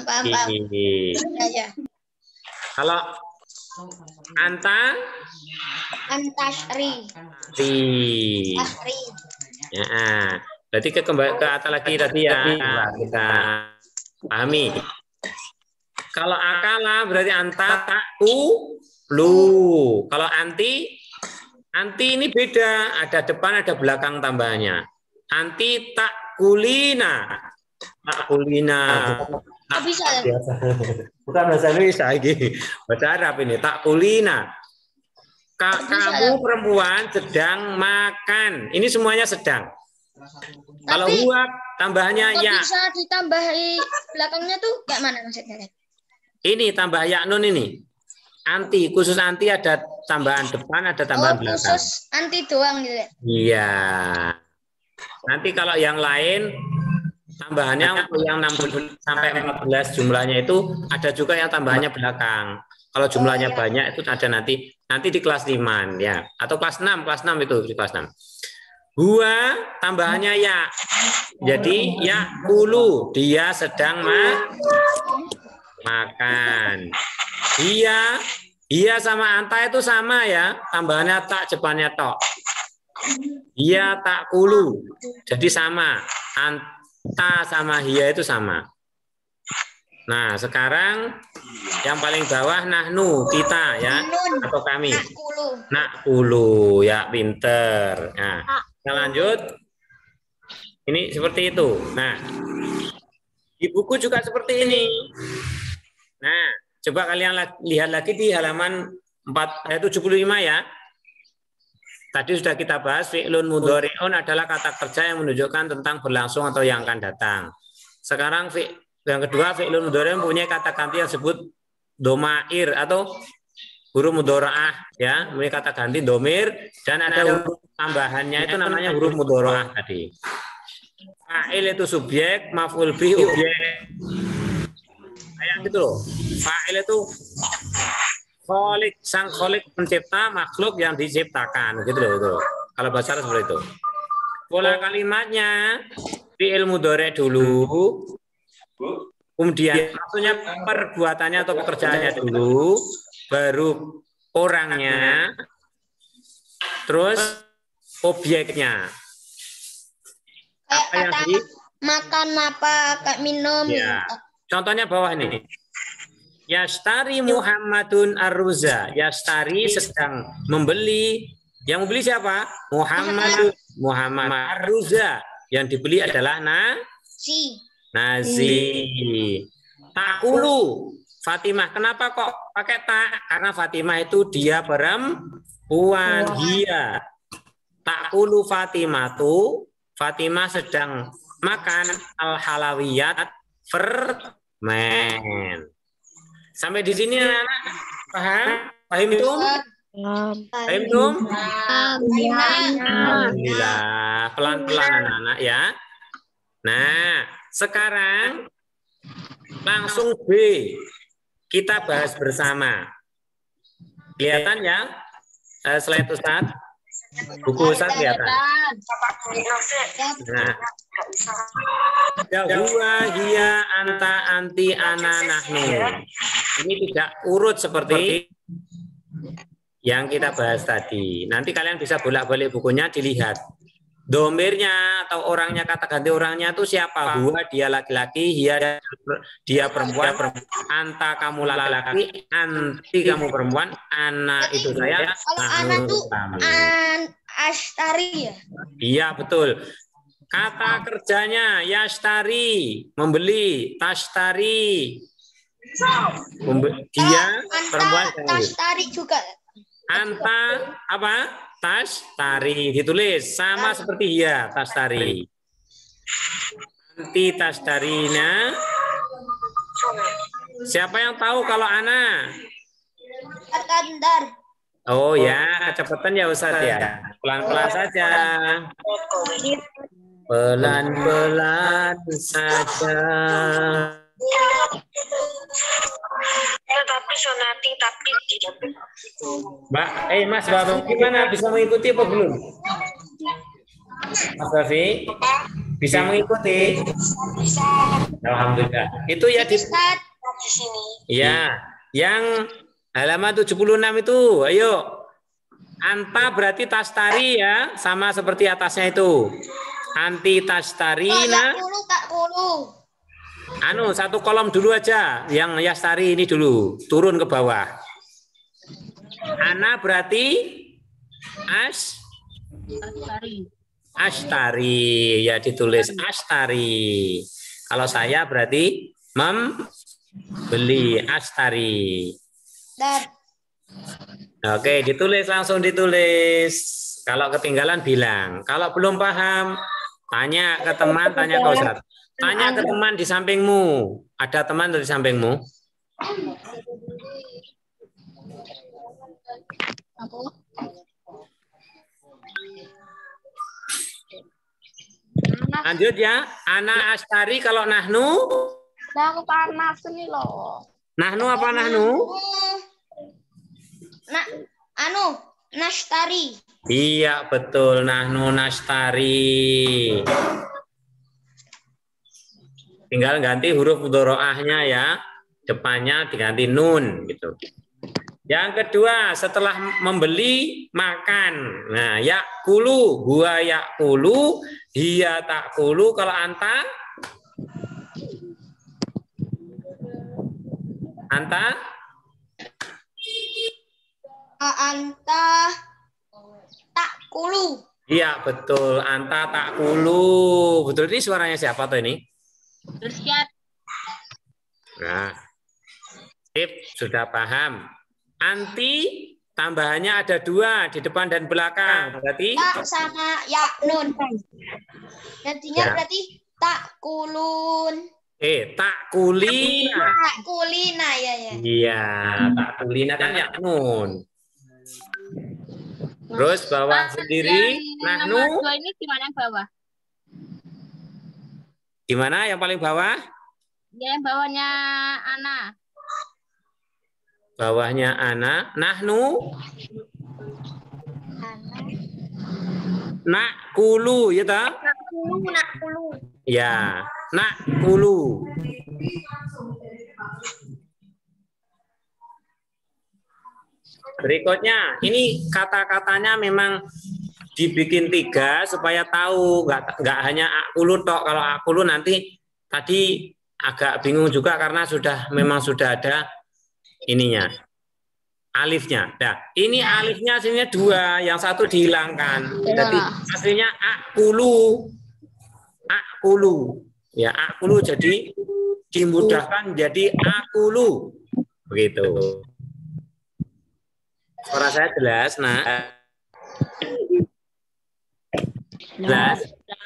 Ya. Kalau anta Antasri. Asri. Ya, berarti ke atas lagi tadi ya kita pahami. Kalau akala berarti anta taku lu. Kalau anti ini beda, ada depan ada belakang tambahannya. Anti takulina. Nggak bisa. Bukan bahasa Indonesia lagi. Bahasa Arab ini takulina. Kamu perempuan sedang makan. Ini semuanya sedang. Kalau huwa tambahannya ya. Bisa ditambahi belakangnya tuh kayak mana maksudnya? Ini tambah ya nun ini. Anti, khusus anti ada tambahan depan, ada tambahan belakang. Khusus anti doang gitu ya? Iya. Nanti kalau yang lain tambahannya untuk yang 16 sampai 14 jumlahnya itu ada juga yang tambahannya belakang. Kalau jumlahnya banyak itu ada nanti di kelas 5 ya, atau kelas 6 itu di kelas 6. Huwa tambahannya ya. Jadi ya kulu, dia sedang makan. Iya sama anta itu sama ya, tambahannya tak depannya tok. Iya tak kulu. Jadi sama. Anta sama hiya itu sama. Nah, sekarang yang paling bawah nahnu, kita ya, atau kami. Nakulu ya, pinter. Nah, kita lanjut. Ini seperti itu. Nah, Di buku juga seperti ini. Nah, coba kalian lihat lagi di halaman 75 ya. Tadi sudah kita bahas fi'lun mudhari'un adalah kata kerja yang menunjukkan tentang berlangsung atau yang akan datang. Sekarang yang kedua fi'lun mudhari'un punya kata ganti yang disebut domair atau huruf mudhari'ah ya, punya kata ganti domir dan ada huruf tambahannya itu namanya huruf mudhari'ah tadi. Fa'il itu subjek, maf'ul bih objek. Kayak gitu loh. Fa'il itu kholik, sang kholik pencipta makhluk yang diciptakan gitu loh itu. Kalau bahasa Arab seperti itu. Pola kalimatnya fi'il mudhari' dulu, kemudian maksudnya perbuatannya atau pekerjaannya dulu, baru orangnya, terus objeknya. Apa yang di makan apa, kayak minum. Ya. Contohnya bawah ini. Yastari Muhammadun Ar-Ruza. Yastari sedang membeli. Yang membeli siapa? Muhammad Ar-Ruza. Yang dibeli adalah nasi. Takulu Fatimah. Kenapa kok pakai tak? Karena Fatimah itu dia perempuan. Dia. Takulu Fatimah tuh. Fatimah sedang makan al-halawiyat permen. Sampai di sini anak-anak paham? Paham itu? Paham itu? Alhamdulillah. Pelan-pelan anak-anak ya. Nah, sekarang langsung B. Kita bahas bersama. Kelihatan ya? Slide Ustaz. Buku Ustaz kelihatan. Nah. Huwa, hiya, anta, anti, ana, nahnu. Ini tidak urut seperti yang kita bahas tadi. Nanti kalian bisa bolak-balik bukunya dilihat. Domirnya atau orangnya, kata ganti orangnya itu siapa? Huwa, dia laki-laki, hiya, dia perempuan, anta kamu laki-laki, anti kamu perempuan, ana itu saya, nahnu kamu. Ashtari ya? Iya betul. Kata kerjanya yastari, membeli, tashtari. Dia perempuan. Tashtari juga. Anta apa? Tashtari ditulis sama seperti ya, tashtari. Anti tashtarina. Siapa yang tahu kalau ana? Akandar. Oh ya, kecepatan ya Ustaz ya. Pelan-pelan saja. Pelan-pelan saja. Tapi sonati tapi tidak. Mbak, Mas Bapak gimana, bisa mengikuti apa belum? Mas Bafi, bisa mengikuti? Bisa. Alhamdulillah. Itu ya di sini. Ya, yang halaman 76 itu. Ayo. Anta berarti tastari ya, sama seperti atasnya itu. Anti tastarina. Satu kolom dulu aja, yang yastari ini dulu, turun ke bawah. Ana berarti ashtari, ya ditulis ashtari. Kalau saya berarti membeli, ashtari. Oke, ditulis, langsung ditulis. Kalau ketinggalan bilang. Kalau belum paham, tanya ke teman, tanya ke Ustaz. Tanya ke teman di sampingmu. Ada teman di sampingmu? Lanjut ya. Ana ashtari, kalau nahnu? Aku panas ini loh. Nahnu apa nahnu? Nashtari. Iya betul, nahnu nashtari. Tinggal ganti huruf mudhari'ahnya ya, depannya diganti nun gitu. Yang kedua, setelah membeli makan. Nah, yakulu, huwa yakulu, hiya takulu. Kalau anta? Anta takulu. Iya betul, anta takulu. Betul, ini suaranya siapa tuh ini? Irsyad. Nah, sip, sudah paham. Anti tambahannya ada 2 di depan dan belakang. Berarti Tak sama ya nun. Gantinya Ya. berarti tak kulun. tak kulina. Tak kulina ya. Iya, tak kulina kan ya nun. Terus bawah sendiri, nahnu. Nomor 2 ini gimana yang bawah? Gimana yang paling bawah? Ya, yang bawahnya Ana. Bawahnya ana, nahnu. Nak kulu, ya tak? Nak kulun. Ya, nak kulu. Berikutnya, ini kata-katanya memang dibikin 3 supaya tahu, nggak hanya akulu tok. Kalau akulu nanti tadi agak bingung juga karena memang sudah ada ininya, alifnya. Nah, ini alifnya aslinya 2, yang satu dihilangkan. Jadi aslinya akulu, akulu. Ya, akulu jadi dimudahkan jadi akulu. Begitu. Suara saya jelas, nah. Jelas?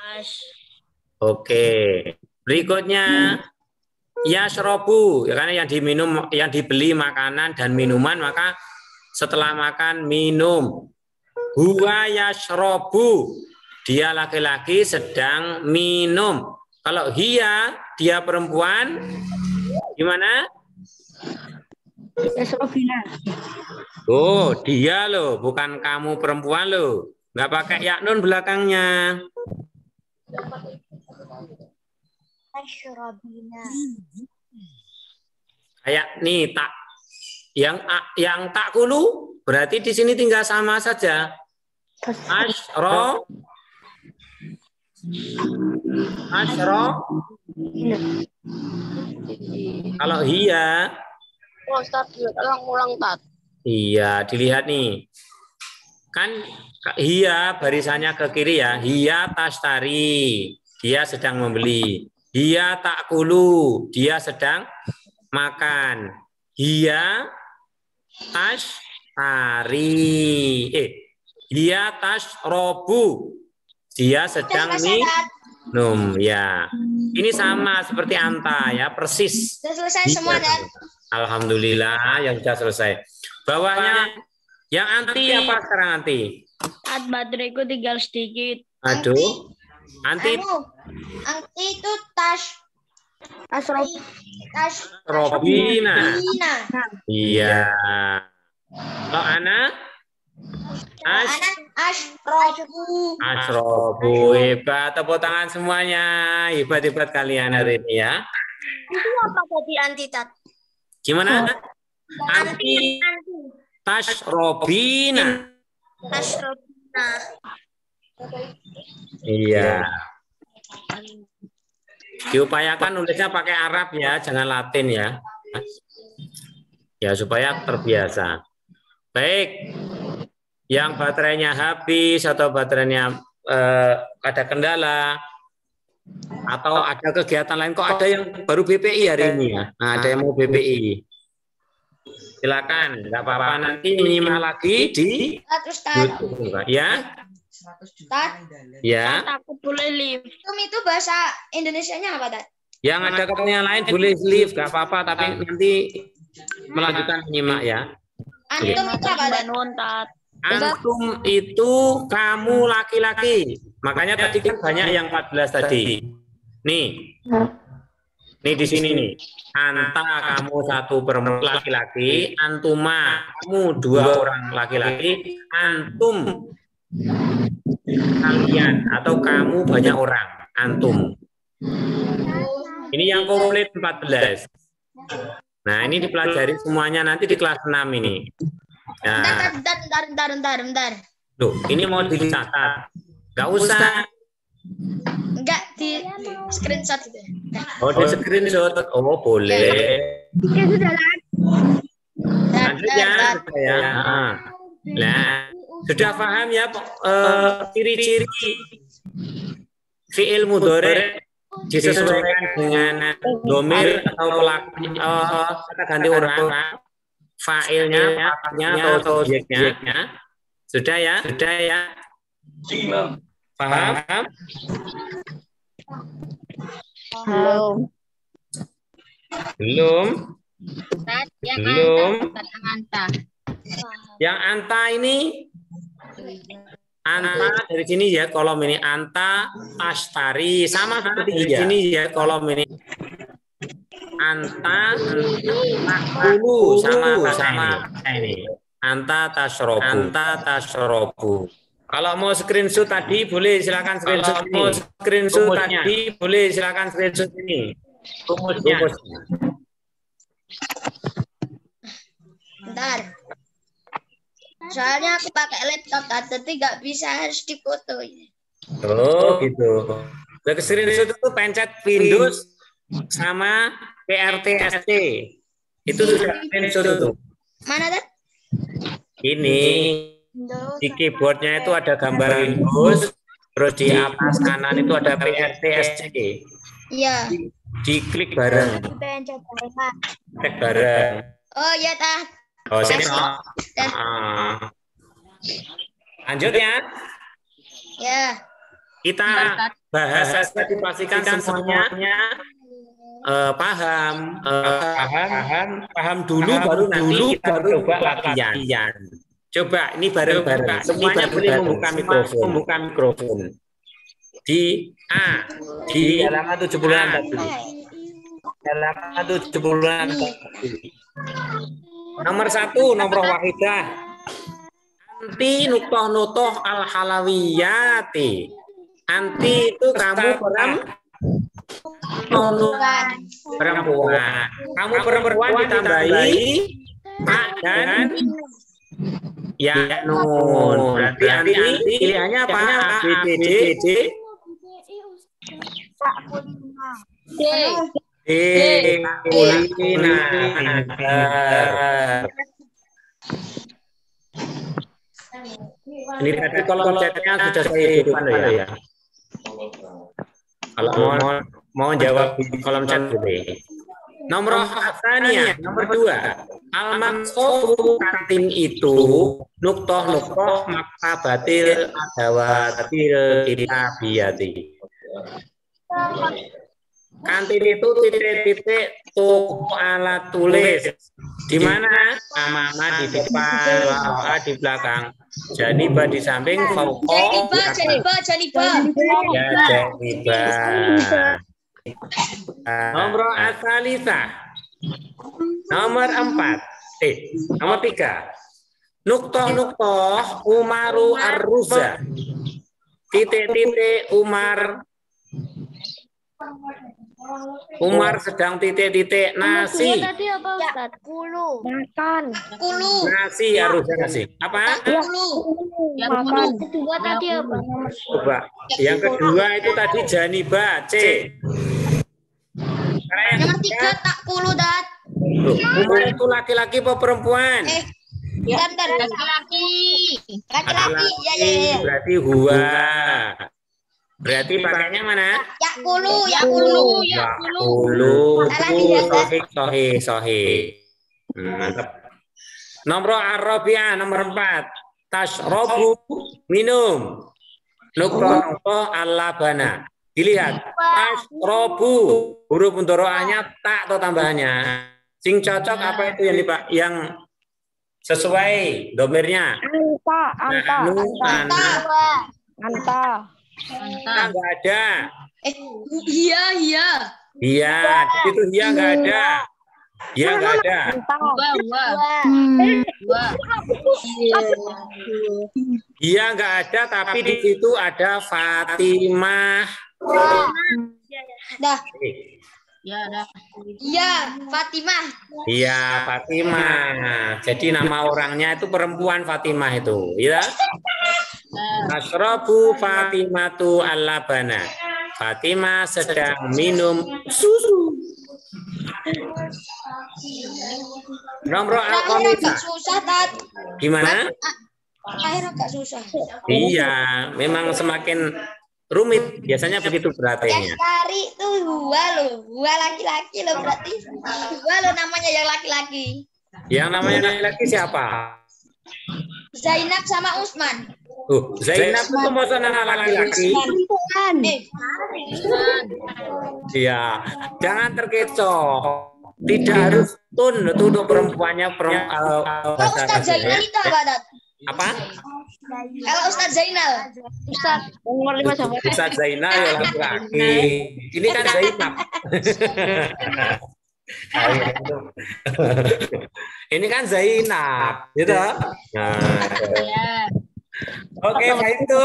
Oke. Berikutnya yashrobu, ya karena yang diminum, yang dibeli makanan dan minuman, maka setelah makan minum. Huwa yashrobu, dia laki-laki sedang minum. Kalau hiya, dia perempuan, gimana? Yasrofina. Oh, dia loh, bukan kamu perempuan loh. Nggak pakai ya nun belakangnya. Asyrabina. Kayak nih tak yang tak kulu berarti di sini tinggal sama saja. Asyro. Kalau hiya, Ustaz, ulang Tat. iya dilihat nih. Kan hiya barisannya ke kiri ya. Hiya tashtari, dia sedang membeli. Hiya takulu, dia sedang makan. Hiya tashtari. Hiya tashrobu, dia sedang minum ya. Ini sama seperti anta ya, persis. Sudah selesai semua, Dan. Alhamdulillah yang sudah selesai. Bawahnya yang anti apa sekarang anti? Bateraiku tinggal sedikit. Aduh. Anti Anti itu Robina. Iya. Kalau Ana? Ashrobu. Hebat. Tepuk tangan semuanya. Hebat-hebat kalian hari ini ya. Itu apa tadi anti tat? Gimana? Anti tashrobina. Asyrabina. Iya. Diupayakan nulisnya pakai Arab ya, jangan Latin ya. Ya supaya terbiasa. Baik. Yang baterainya habis atau baterainya ada kendala atau ada kegiatan lain, kok ada yang baru BPI hari ini ya? Nah, ada yang mau BPI. Silakan, nggak apa-apa, nanti menyimak lagi di YouTube ya. Ya. Aku boleh live. Itu bahasa Indonesianya apa, Tat? Yang ada katanya lain boleh live, nggak apa-apa, tapi nanti melanjutkan menyimak ya. Antum itu apa, Tat? Antum itu kamu laki-laki. Makanya tadi kan banyak yang 14 tadi. Nih. Nih di sini nih. Anta kamu satu perempuan laki-laki, antuma kamu 2 orang laki-laki, antum kalian atau kamu banyak orang, antum. Ini yang komplit 14. Nah, ini dipelajari semuanya nanti di kelas 6 ini. Nah. Bentar. Loh, ini mau dicatat. Enggak usah. Enggak di screenshot itu. Oh, di screenshot. Oh, boleh. Ya sudah lah. Lanjut ya. Nah, sudah paham ya ciri-ciri fi'il mudhari disesuaikan dengan domir atau pelaku kata ganti orang, failnya, pelaknya atau subjeknya. Sudah ya? Paham? Belum. Yang anta ini, anta dari sini ya kolom ini anta ashtari sama seperti di sini ya kolom ini anta dulu sama ini anta tasrobu. Kalau mau screenshot tadi boleh silakan screenshot ini. Rumusnya. Bentar. Soalnya aku pakai laptop, jadi nggak bisa, harus difoto. Oh gitu. Nah, screenshot itu pencet Windows sama PRTST. Itu sudah screenshot itu. Mana tuh? Ini di keyboardnya itu ada gambar Windows, terus di atas kanan itu ada PRTST. Iya. Diklik bareng. Klik bareng. Oh iya tah. Oh sini. Lanjut ya. Ya. Kita bahas dipastikan semuanya paham dulu baru nanti kita coba latihan. Coba ini bareng-bareng. Semuanya boleh membuka mikrofon. Di di halaman 70-an tadi. Halaman 70-an tadi. Nomor 1, nomor wahidah. Anti nutoh al halawiyati. Anti itu kamu perempuan. Kamu perempuan ditambahi pak dan ya nun. Berarti anti pilihannya apa? A, B, C, D. Kulina. Ini tadi kolom chatnya sudah saya hidupkan ya. Kalau mau jawab di kolom chat boleh. Nomor hasaniyah, nomor 2. Al-maqsudu kantin itu nuktoh maktabatil adawatil kitabiyati. Kantin itu titik-titik toko alat tulis. Di mana? Amama di depan, wa di belakang. Janiba di samping, fauqa. Janiba. Ya, janiba. Nomor asalisa. Nomor 4. Nomor 3. Nuktoh Umaru Ar-Ruza. Titik-titik Umar sedang titik-titik nasi. Tadi apa Ustaz? Kulu. Makan. Kulu. Nasi harus nasi. Apa? Kulu. Makan. Kedua tadi apa? Coba. Yang kedua itu tadi janiba C. Nomor 3 tak kulu dat. Umar itu laki-laki apa perempuan? Bentar. Laki-laki. Ya. Berarti huwa. Berarti pakainya mana? Ya kulu. Sahih. Mantap. Nomor Arabiah nomor 4. Tashrobu minum. Nuktoh al-labana. Dilihat. Tashrobu. Huruf mudhari'ahnya tak atau tambahannya. Sing cocok apa itu yang sesuai domirnya? Anta. Enggak ada. Iya. Iya, itu dia enggak ada. Iya enggak ada. Iya enggak ada, tapi di situ ada Fatimah. Dah. Iya, Fatimah. Iya, Fatimah. Jadi nama orangnya itu perempuan Fatimah itu, ya. Asrobu Fatimatu al-labana. Fatimah sedang minum susu. Nomor al-qamisa. Susah, Tat. Gimana? Akhirnya agak susah. Iya, memang semakin rumit. Biasanya begitu berartinya. Yastari itu Huwa loh. Huwa laki-laki loh berarti. Huwa loh namanya yang laki-laki. Yang namanya laki-laki siapa? Zainab sama Usman. Zainab itu maksudnya anak laki-laki. Iya, jangan terkecoh. Tidak harus tun itu untuk perempuannya Kalau Ustaz Zainal itu apa, Dad? Apa? Kalau Ustaz Zainal. Ustaz, nomor 5 sama. Ustaz Zainal ya laki-laki. Ini kan Zainab. Ini kan Zainab, gitu. Nah. Oke, baik itu.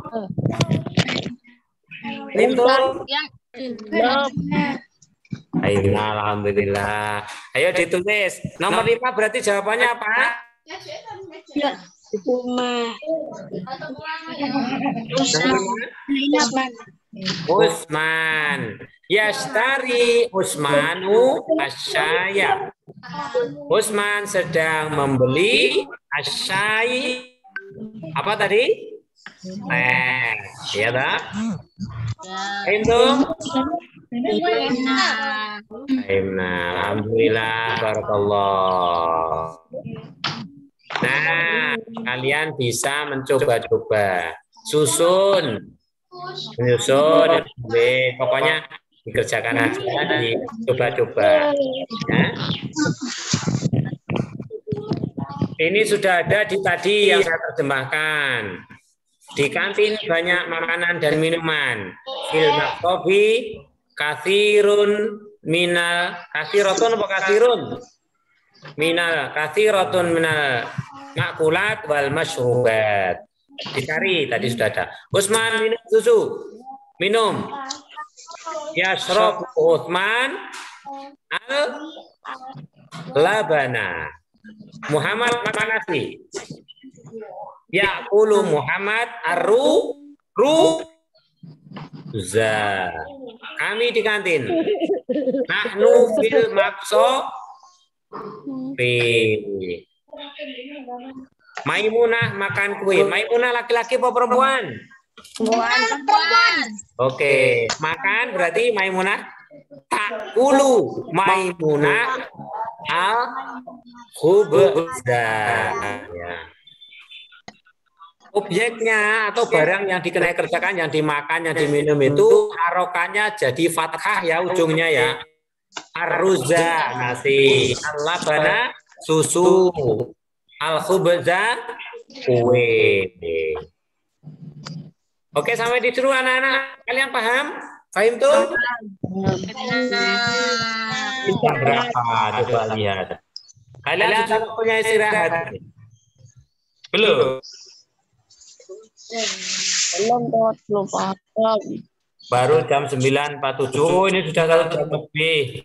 Itu. Alhamdulillah. Ayo ditulis. Nomor 5 berarti jawabannya apa? Ya, Usman. Yashtari Usmanu asyaya. Usman sedang membeli asyai. Apa tadi? Ya dah. Itu. Alhamdulillah, barakallah. Nah, kalian bisa mencoba-coba, menyusun, pokoknya dikerjakan aja, dicoba-coba. Ya. Ini sudah ada di tadi yang saya terjemahkan. Di kantin banyak makanan dan minuman. Fil maktobi kathirun minal kathiratun apa kathirun? Kathiratun minal makulat wal masyrubat. Dicari tadi sudah ada. Usman minum susu. Minum. Yashrab Utsman al labana. Muhammad makan nasi. Ya'kulu Muhammad za. Kami di kantin. Nahnu fil maqso Maimunah makan kue. Maimunah laki-laki apa perempuan? Perempuan. Oke, makan berarti Maimunah takulu. Maimunah al khubza. Ya. Objeknya atau barang yang dikenai kerjakan, yang dimakan, yang diminum itu harokannya jadi fathah ya ujungnya ya. Ar-ruza nasi, al-labana susu, al-khubza kue. Oke, sampai di situ anak-anak. Kalian paham? Paham tuh? Kita berapa? Coba lihat. Kalian sudah punya istirahat? Belum? Belum paham. Baru jam 9.47, ini sudah 1 jam lebih.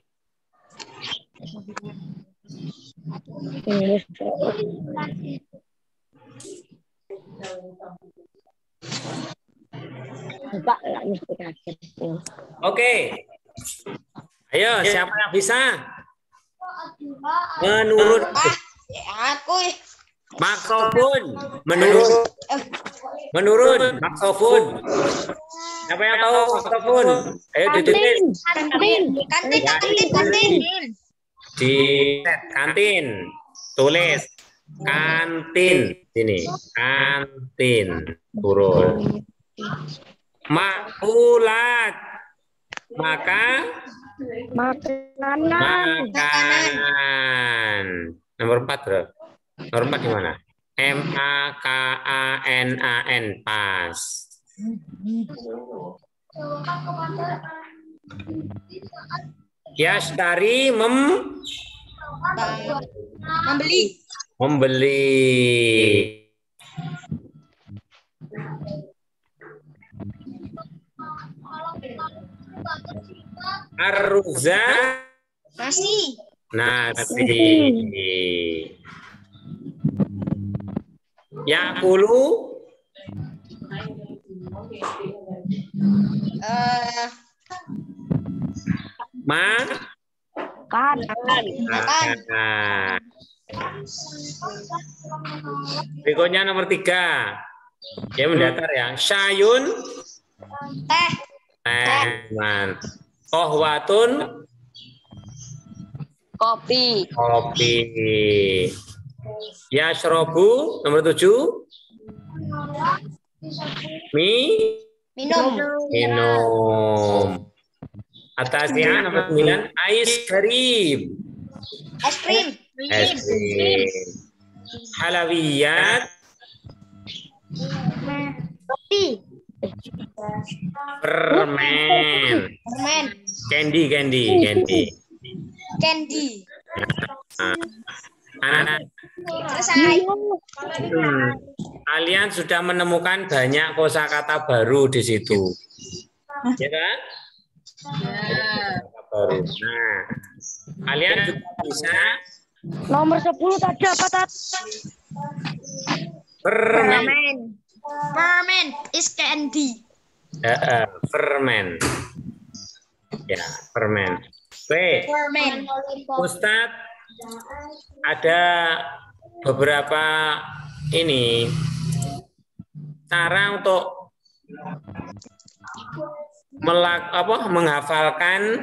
Oke. Ayo, siapa yang bisa? Menurut Aku. maksofun, menurut maksofun. Siapa yang tahu maksofun? Ayo ditulis. Kantin. Di kantin. Tulis kantin. Sini. Kantin. Turun. Makulat. Makanan. Nomor 4, bro. Nomor 4 di mana? MAKANAN pas. Yashtari membeli. Arruza nasi. Yakulu makan. Berikutnya nomor 3. Ya mendatar ya. Syayun Teh. Teman. Qahwatun. Kopi. Kopi. Yashrobu nomor 7. Minum. Minum. Atasnya nomor 9. Ice cream. Es krim. Es krim. Halawiyat. Roti. Permen. Permen. Candy. Anak-anak, Selesai. kalian sudah menemukan banyak kosakata baru di situ, ya kan? Baru. Nah, kalian juga bisa Nomor 10 tadi apa, Tat? permen. Permen is candy. Permen. Ya, permen. Oke, Permen. Ustadz, ada beberapa ini cara untuk menghafalkan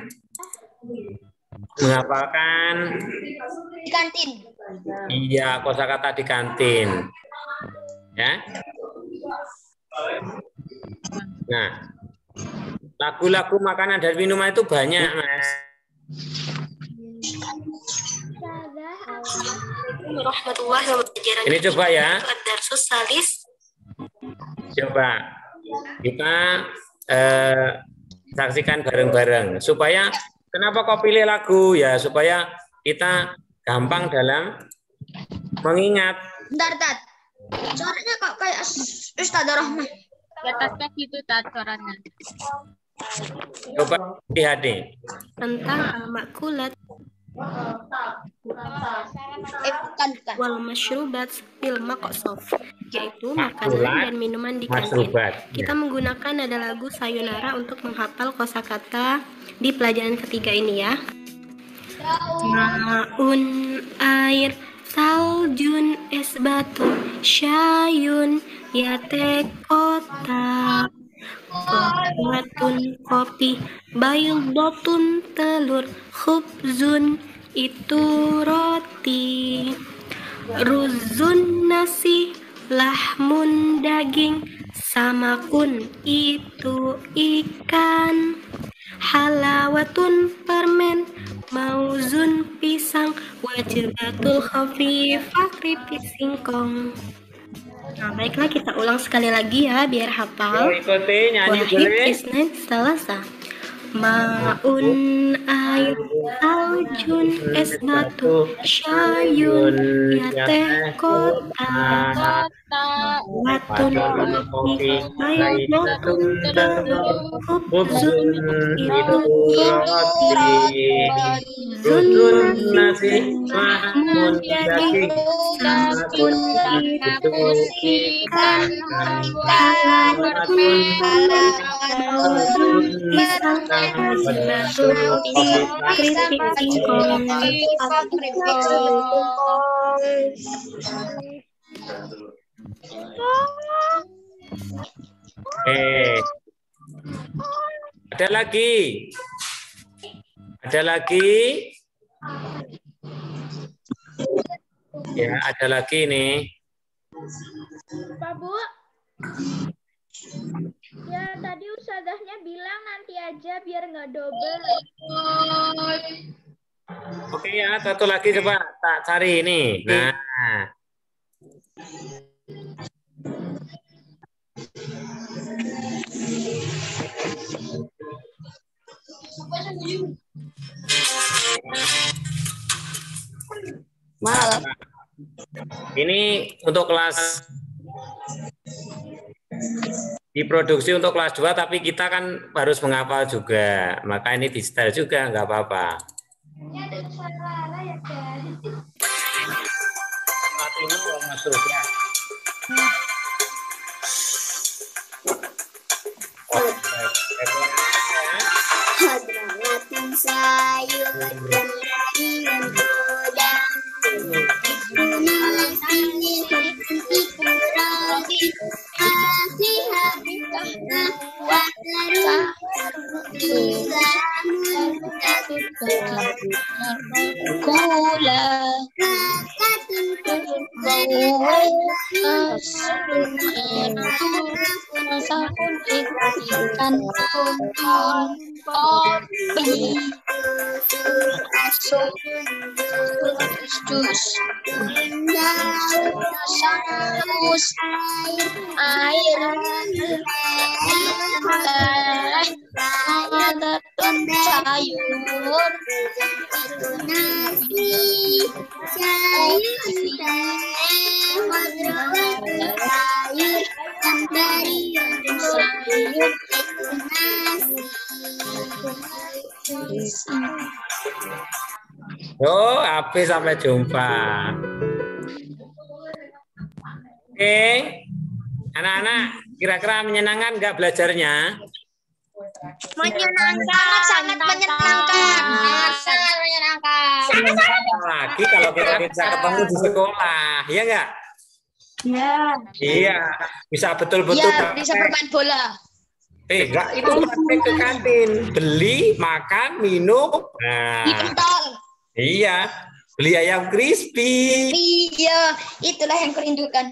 Di kantin. iya kosakata di kantin, ya. Nah, lagu-lagu makanan dan minuman itu banyak, Mas. Ini coba ya. Coba kita saksikan bareng-bareng supaya kenapa kau pilih lagu ya supaya kita gampang dalam mengingat. Bentar, Tat. Suaranya kok kayak Ustaz Rahman. Di atasnya gitu, Tat, suaranya. Coba lihat nih. Tentang al-makulat Bukan. wal masyrubat bil maqsaf, yaitu makanan dan minuman di kantin. Kita menggunakan nada lagu sayonara untuk menghafal kosakata di pelajaran ketiga ini ya. Maun air, saljun es batu, syayun yate kota, kopiatun kopi, baydotun telur, khubzun itu roti, ruzun nasi, lahmun daging, samakun itu ikan, halawatun permen, mauzun pisang, wajibatul khafifah keripik singkong. Nah, baiklah kita ulang sekali lagi ya biar hafal. Ikuti nyanyi Wahid boleh. Isnin Salasa. Maun air, saljun es batu, syayun yate kota, watun kopi, baydotun telur, khubzun itu roti, Ruzun nasi, mahmun daging, samakun itu ikan, halawatun permen, mauzun pisang, wajibatul khafifah keripik singkong. Ada lagi. Ya, ada lagi nih. Pak Bu, ya tadi ustazahnya bilang nanti aja biar nggak double. Oke ya, satu lagi coba tak cari ini. Nah, ini untuk kelas diproduksi untuk kelas 2, tapi kita kan harus menghafal juga. Maka ini di setel juga, nggak apa-apa. Ini ada suara ya kan? Ini masuk ya. Hadratin sayur dan daging udang, itu nasi itu roti, habis Sakun ikan kumpul kopi masuk jus saus air tetun sayur nasi sayur dari sayur Oh, habis sampai jumpa. Oke, anak-anak, kira-kira menyenangkan nggak belajarnya? menyenangkan sangat menyenangkan sangat menyenangkan Lagi kalau kita bisa ketemu di sekolah, ya nggak? Iya, bisa betul-betul. ya bisa bermain bola Enggak, itu praktek ke kantin, beli, makan, minum. Nah, di pentol iya, beli ayam crispy. iya itulah yang kurindukan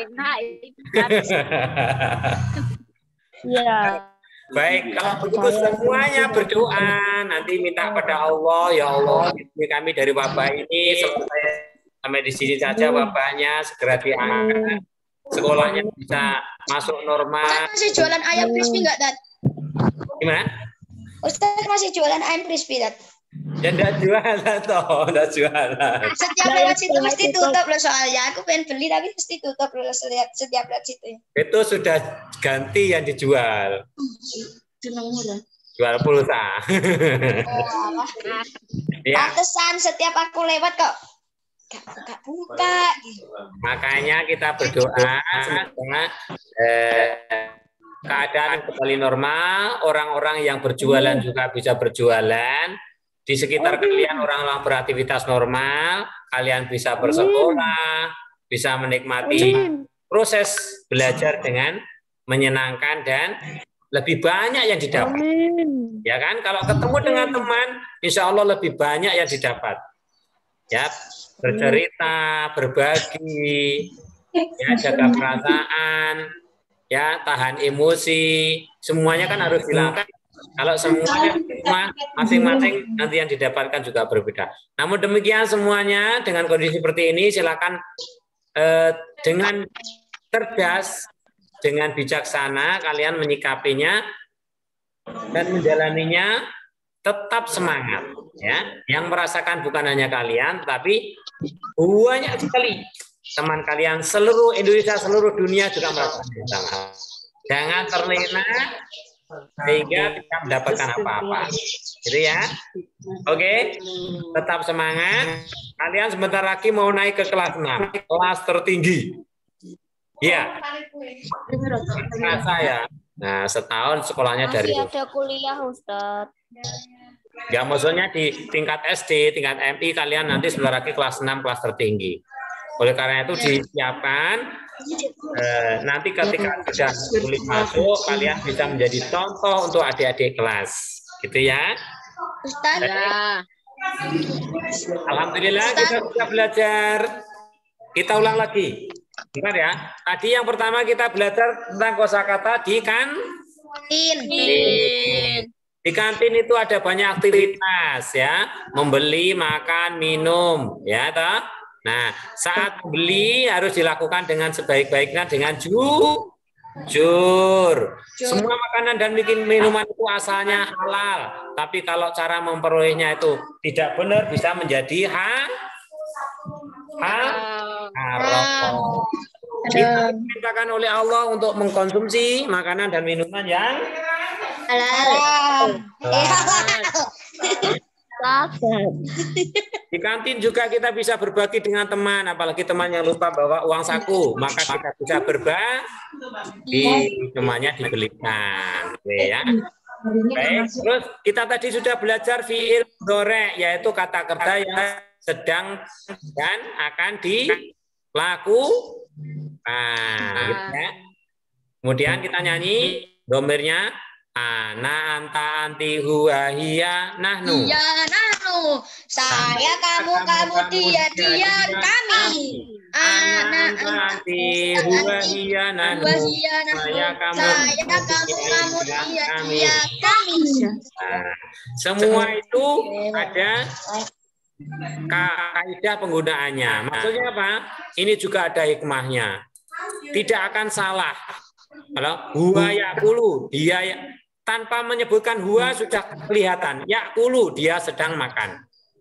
Iya. Baik, kalau begitu semuanya berdoa, nanti minta pada Allah, ya Allah, ini kami dari wabah ini sampai di sini saja wabahnya segera diangkat, sekolahnya bisa masuk normal. Ustaz masih jualan ayam crispy nggak, Dat? Gimana? Ustaz masih jualan ayam crispy, Dat? Ya enggak jualan toh, enggak jualan. Setiap lewat situ mesti tutup loh soalnya. Aku pengen beli tapi mesti tutup loh setiap lewat situ. Itu sudah ganti yang dijual. Jual pulsa. Oh, Ya, pantesan setiap aku lewat kok gak buka. makanya kita berdoa semoga keadaan kembali normal, orang-orang yang berjualan juga bisa berjualan. Di sekitar kalian orang-orang beraktivitas normal, kalian bisa bersekolah, bisa menikmati proses belajar dengan menyenangkan dan lebih banyak yang didapat. Ya kan? Kalau ketemu dengan teman, insya Allah lebih banyak yang didapat. Ya, bercerita, berbagi, ya, jaga perasaan, ya, tahan emosi, semuanya kan harus dilakukan. Kalau semuanya masing-masing nanti yang didapatkan juga berbeda. Namun demikian semuanya dengan kondisi seperti ini silakan dengan cerdas, dengan bijaksana kalian menyikapinya dan menjalaninya tetap semangat. Ya, yang merasakan bukan hanya kalian, tapi banyak sekali teman kalian seluruh Indonesia, seluruh dunia juga merasakan sama. Jangan terlena sehingga tidak mendapatkan apa-apa, gitu ya. Oke, tetap semangat. Kalian sebentar lagi mau naik ke kelas 6, kelas tertinggi. Iya. Terasa ya. Nah, setahun sekolahnya dari. Masih ada kuliah, Ustaz. Ya, maksudnya di tingkat SD, tingkat MI kalian nanti sebentar lagi kelas 6, kelas tertinggi. Oleh karena itu disiapkan. Nanti ketika sudah kuliah masuk, kalian bisa menjadi contoh untuk adik-adik kelas, gitu ya. Ustaz. Alhamdulillah kita sudah belajar. Kita ulang lagi. Bentar ya. Tadi yang pertama kita belajar tentang kosakata di kantin. Di kantin itu ada banyak aktivitas ya, membeli, makan, minum, ya toh. Nah, saat beli harus dilakukan dengan sebaik-baiknya dengan jujur. Semua makanan dan minuman itu asalnya halal, tapi kalau cara memperolehnya itu tidak benar bisa menjadi haram. Kita diperintahkan oleh Allah untuk mengkonsumsi makanan dan minuman yang halal. Di kantin juga kita bisa berbagi dengan teman, apalagi teman yang lupa bawa uang saku, maka kita bisa berbagi, temannya dibelikan, ya. Baik, terus kita tadi sudah belajar fi'il mudhari', yaitu kata kerja yang sedang dan akan dilakukan, gitu ya. Kemudian kita nyanyi domirnya ana, anta, anti, huwa, hiya, nahnu. Iya, nahnu. Saya, kamu, dia, kami. Ana anti huwa hiya nahnu saya kamu kami. Nah, semua itu ada kaidah penggunaannya. Maksudnya apa? Ini juga ada hikmahnya. Tidak akan salah. Kalau huwa yakulu, dia tanpa menyebutkan huwa sudah kelihatan. Yakulu, dia sedang makan.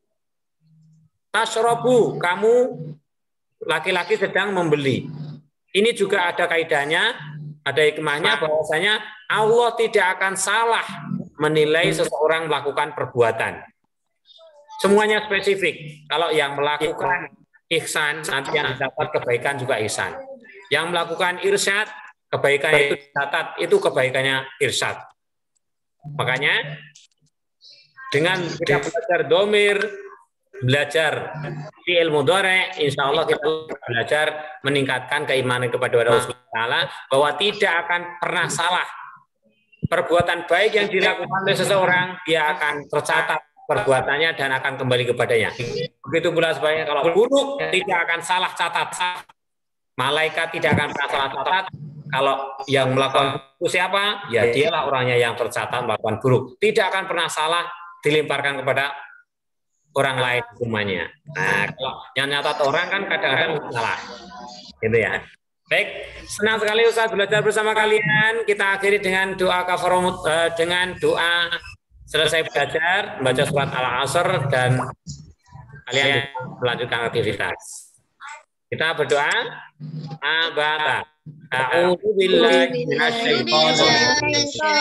Tasrobu, kamu laki-laki sedang membeli. Ini juga ada kaidahnya, ada hikmahnya bahwasanya Allah tidak akan salah menilai seseorang melakukan perbuatan. Semuanya spesifik. Kalau yang melakukan ihsan, nanti yang dapat kebaikan juga ihsan. Yang melakukan irsyad, kebaikan itu dicatat, itu kebaikannya irsyad. Makanya dengan kita belajar domir, belajar fi'il mudhari', insya Allah kita belajar meningkatkan keimanan kepada Allah Subhanahu wa taala bahwa tidak akan pernah salah. Perbuatan baik yang dilakukan oleh seseorang, dia akan tercatat perbuatannya dan akan kembali kepadanya. Begitu pula sebaliknya kalau buruk tidak akan salah catat. Malaikat tidak akan pernah salah catat. Kalau yang melakukan buruk siapa? Ya dialah orangnya yang tercatat melakukan buruk. Tidak akan pernah salah dilemparkan kepada orang lain hukumannya. Nah, kalau yang nyatat orang kan kadang-kadang salah. Gitu ya. Baik, senang sekali Ustaz belajar bersama kalian. Kita akhiri dengan doa kafarat, dengan doa selesai belajar, membaca surat Al-Asr dan kalian melanjutkan aktivitas. Kita berdoa. Abata. A'udzu billahi minasyaitonir rajim.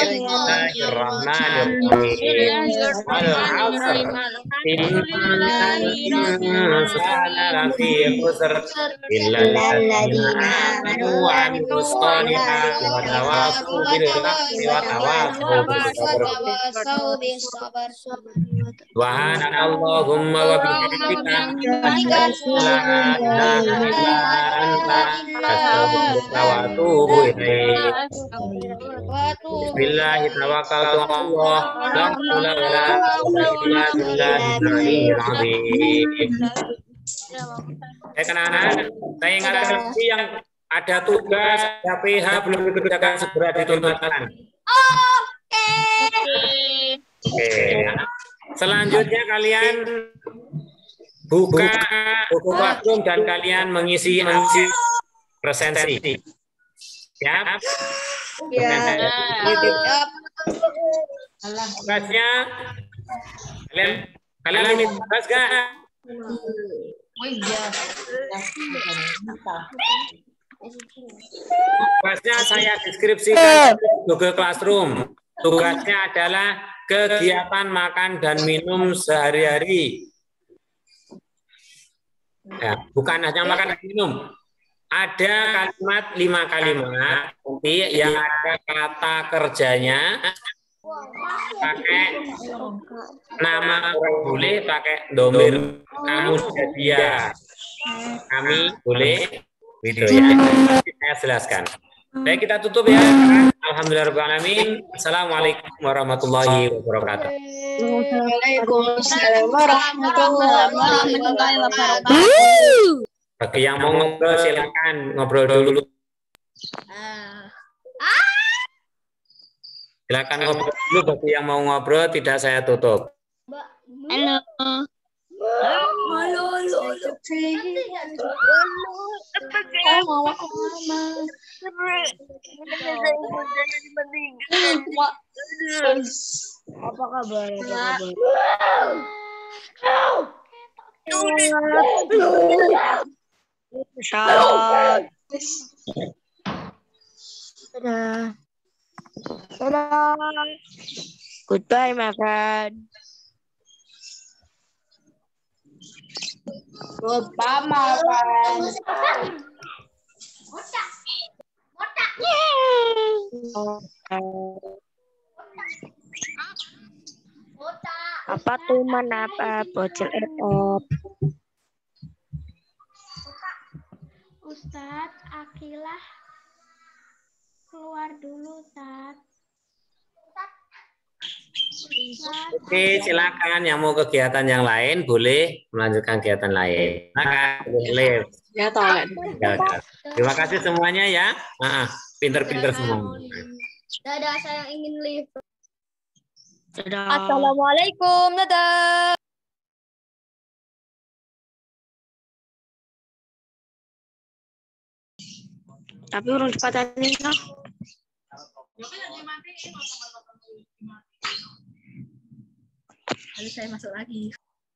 Bismillahirrahmanirrahim. Al-'asr. Innal insana lafi khusr illa alladziina aamanu wa 'amilus shalihati wa tawassaw bil haqqi wa tawassaw bis sabr. Subhanakallahumma wa bihamdika asyhadu an la ilaha illa anta astaghfiruka wa atubu ilaik. Bismillahirrahmanirrahim. La haula wa la quwwata illa billahil azim. Anak-anak, saya ingatkan lagi yang ada tugas, ada PH belum dikerjakan segera dituntaskan. Oke. Selanjutnya kalian buka buku Classroom dan kalian mengisi presentasi. Siap? Tugasnya kalian ini tugas gak? Tugasnya saya deskripsikan di Google Classroom. Tugasnya adalah kegiatan makan dan minum sehari-hari. Ya, bukan hanya makan dan minum. Ada kalimat 5 kalimat nanti yang ada kata kerjanya pakai nama orang boleh pakai domir. Kamu dan dia, kami boleh gitu ya. Saya jelaskan. Baik, kita tutup ya. Alhamdulillahirrahmanirrahim. Assalamualaikum warahmatullahi wabarakatuh. Waalaikumsalam warahmatullahi wabarakatuh. Bagi yang mau ngobrol silakan ngobrol dulu. Silakan ngobrol dulu. Bagi yang mau ngobrol tidak saya tutup. Halo. Apa kabar? Goodbye, my friend. Goodbye, my friend. Apa tuh apa bocil etop? Ustadz, Akilah keluar dulu, Ustadz. Oke, silakan yang mau kegiatan yang lain boleh melanjutkan kegiatan lain. Silakan boleh. Ya tahu. Ya, ya. Terima kasih semuanya ya. Pinter-pinter semua. Dadah, saya ingin live. Dadah. Assalamualaikum. Dadah. Tapi urung dipateni no. Lalu saya masuk lagi.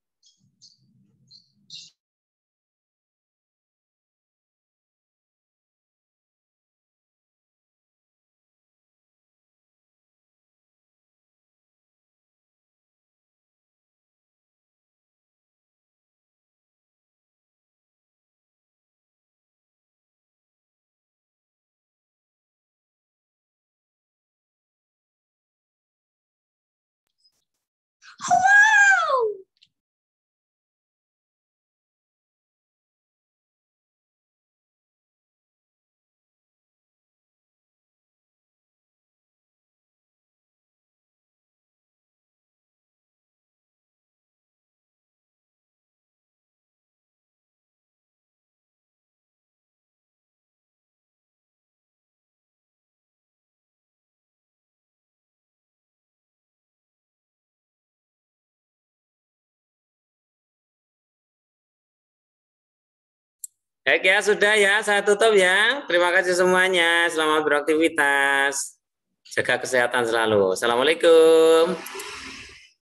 Baik ya, sudah ya, saya tutup ya. Terima kasih semuanya. Selamat beraktivitas. Jaga kesehatan selalu. Assalamualaikum.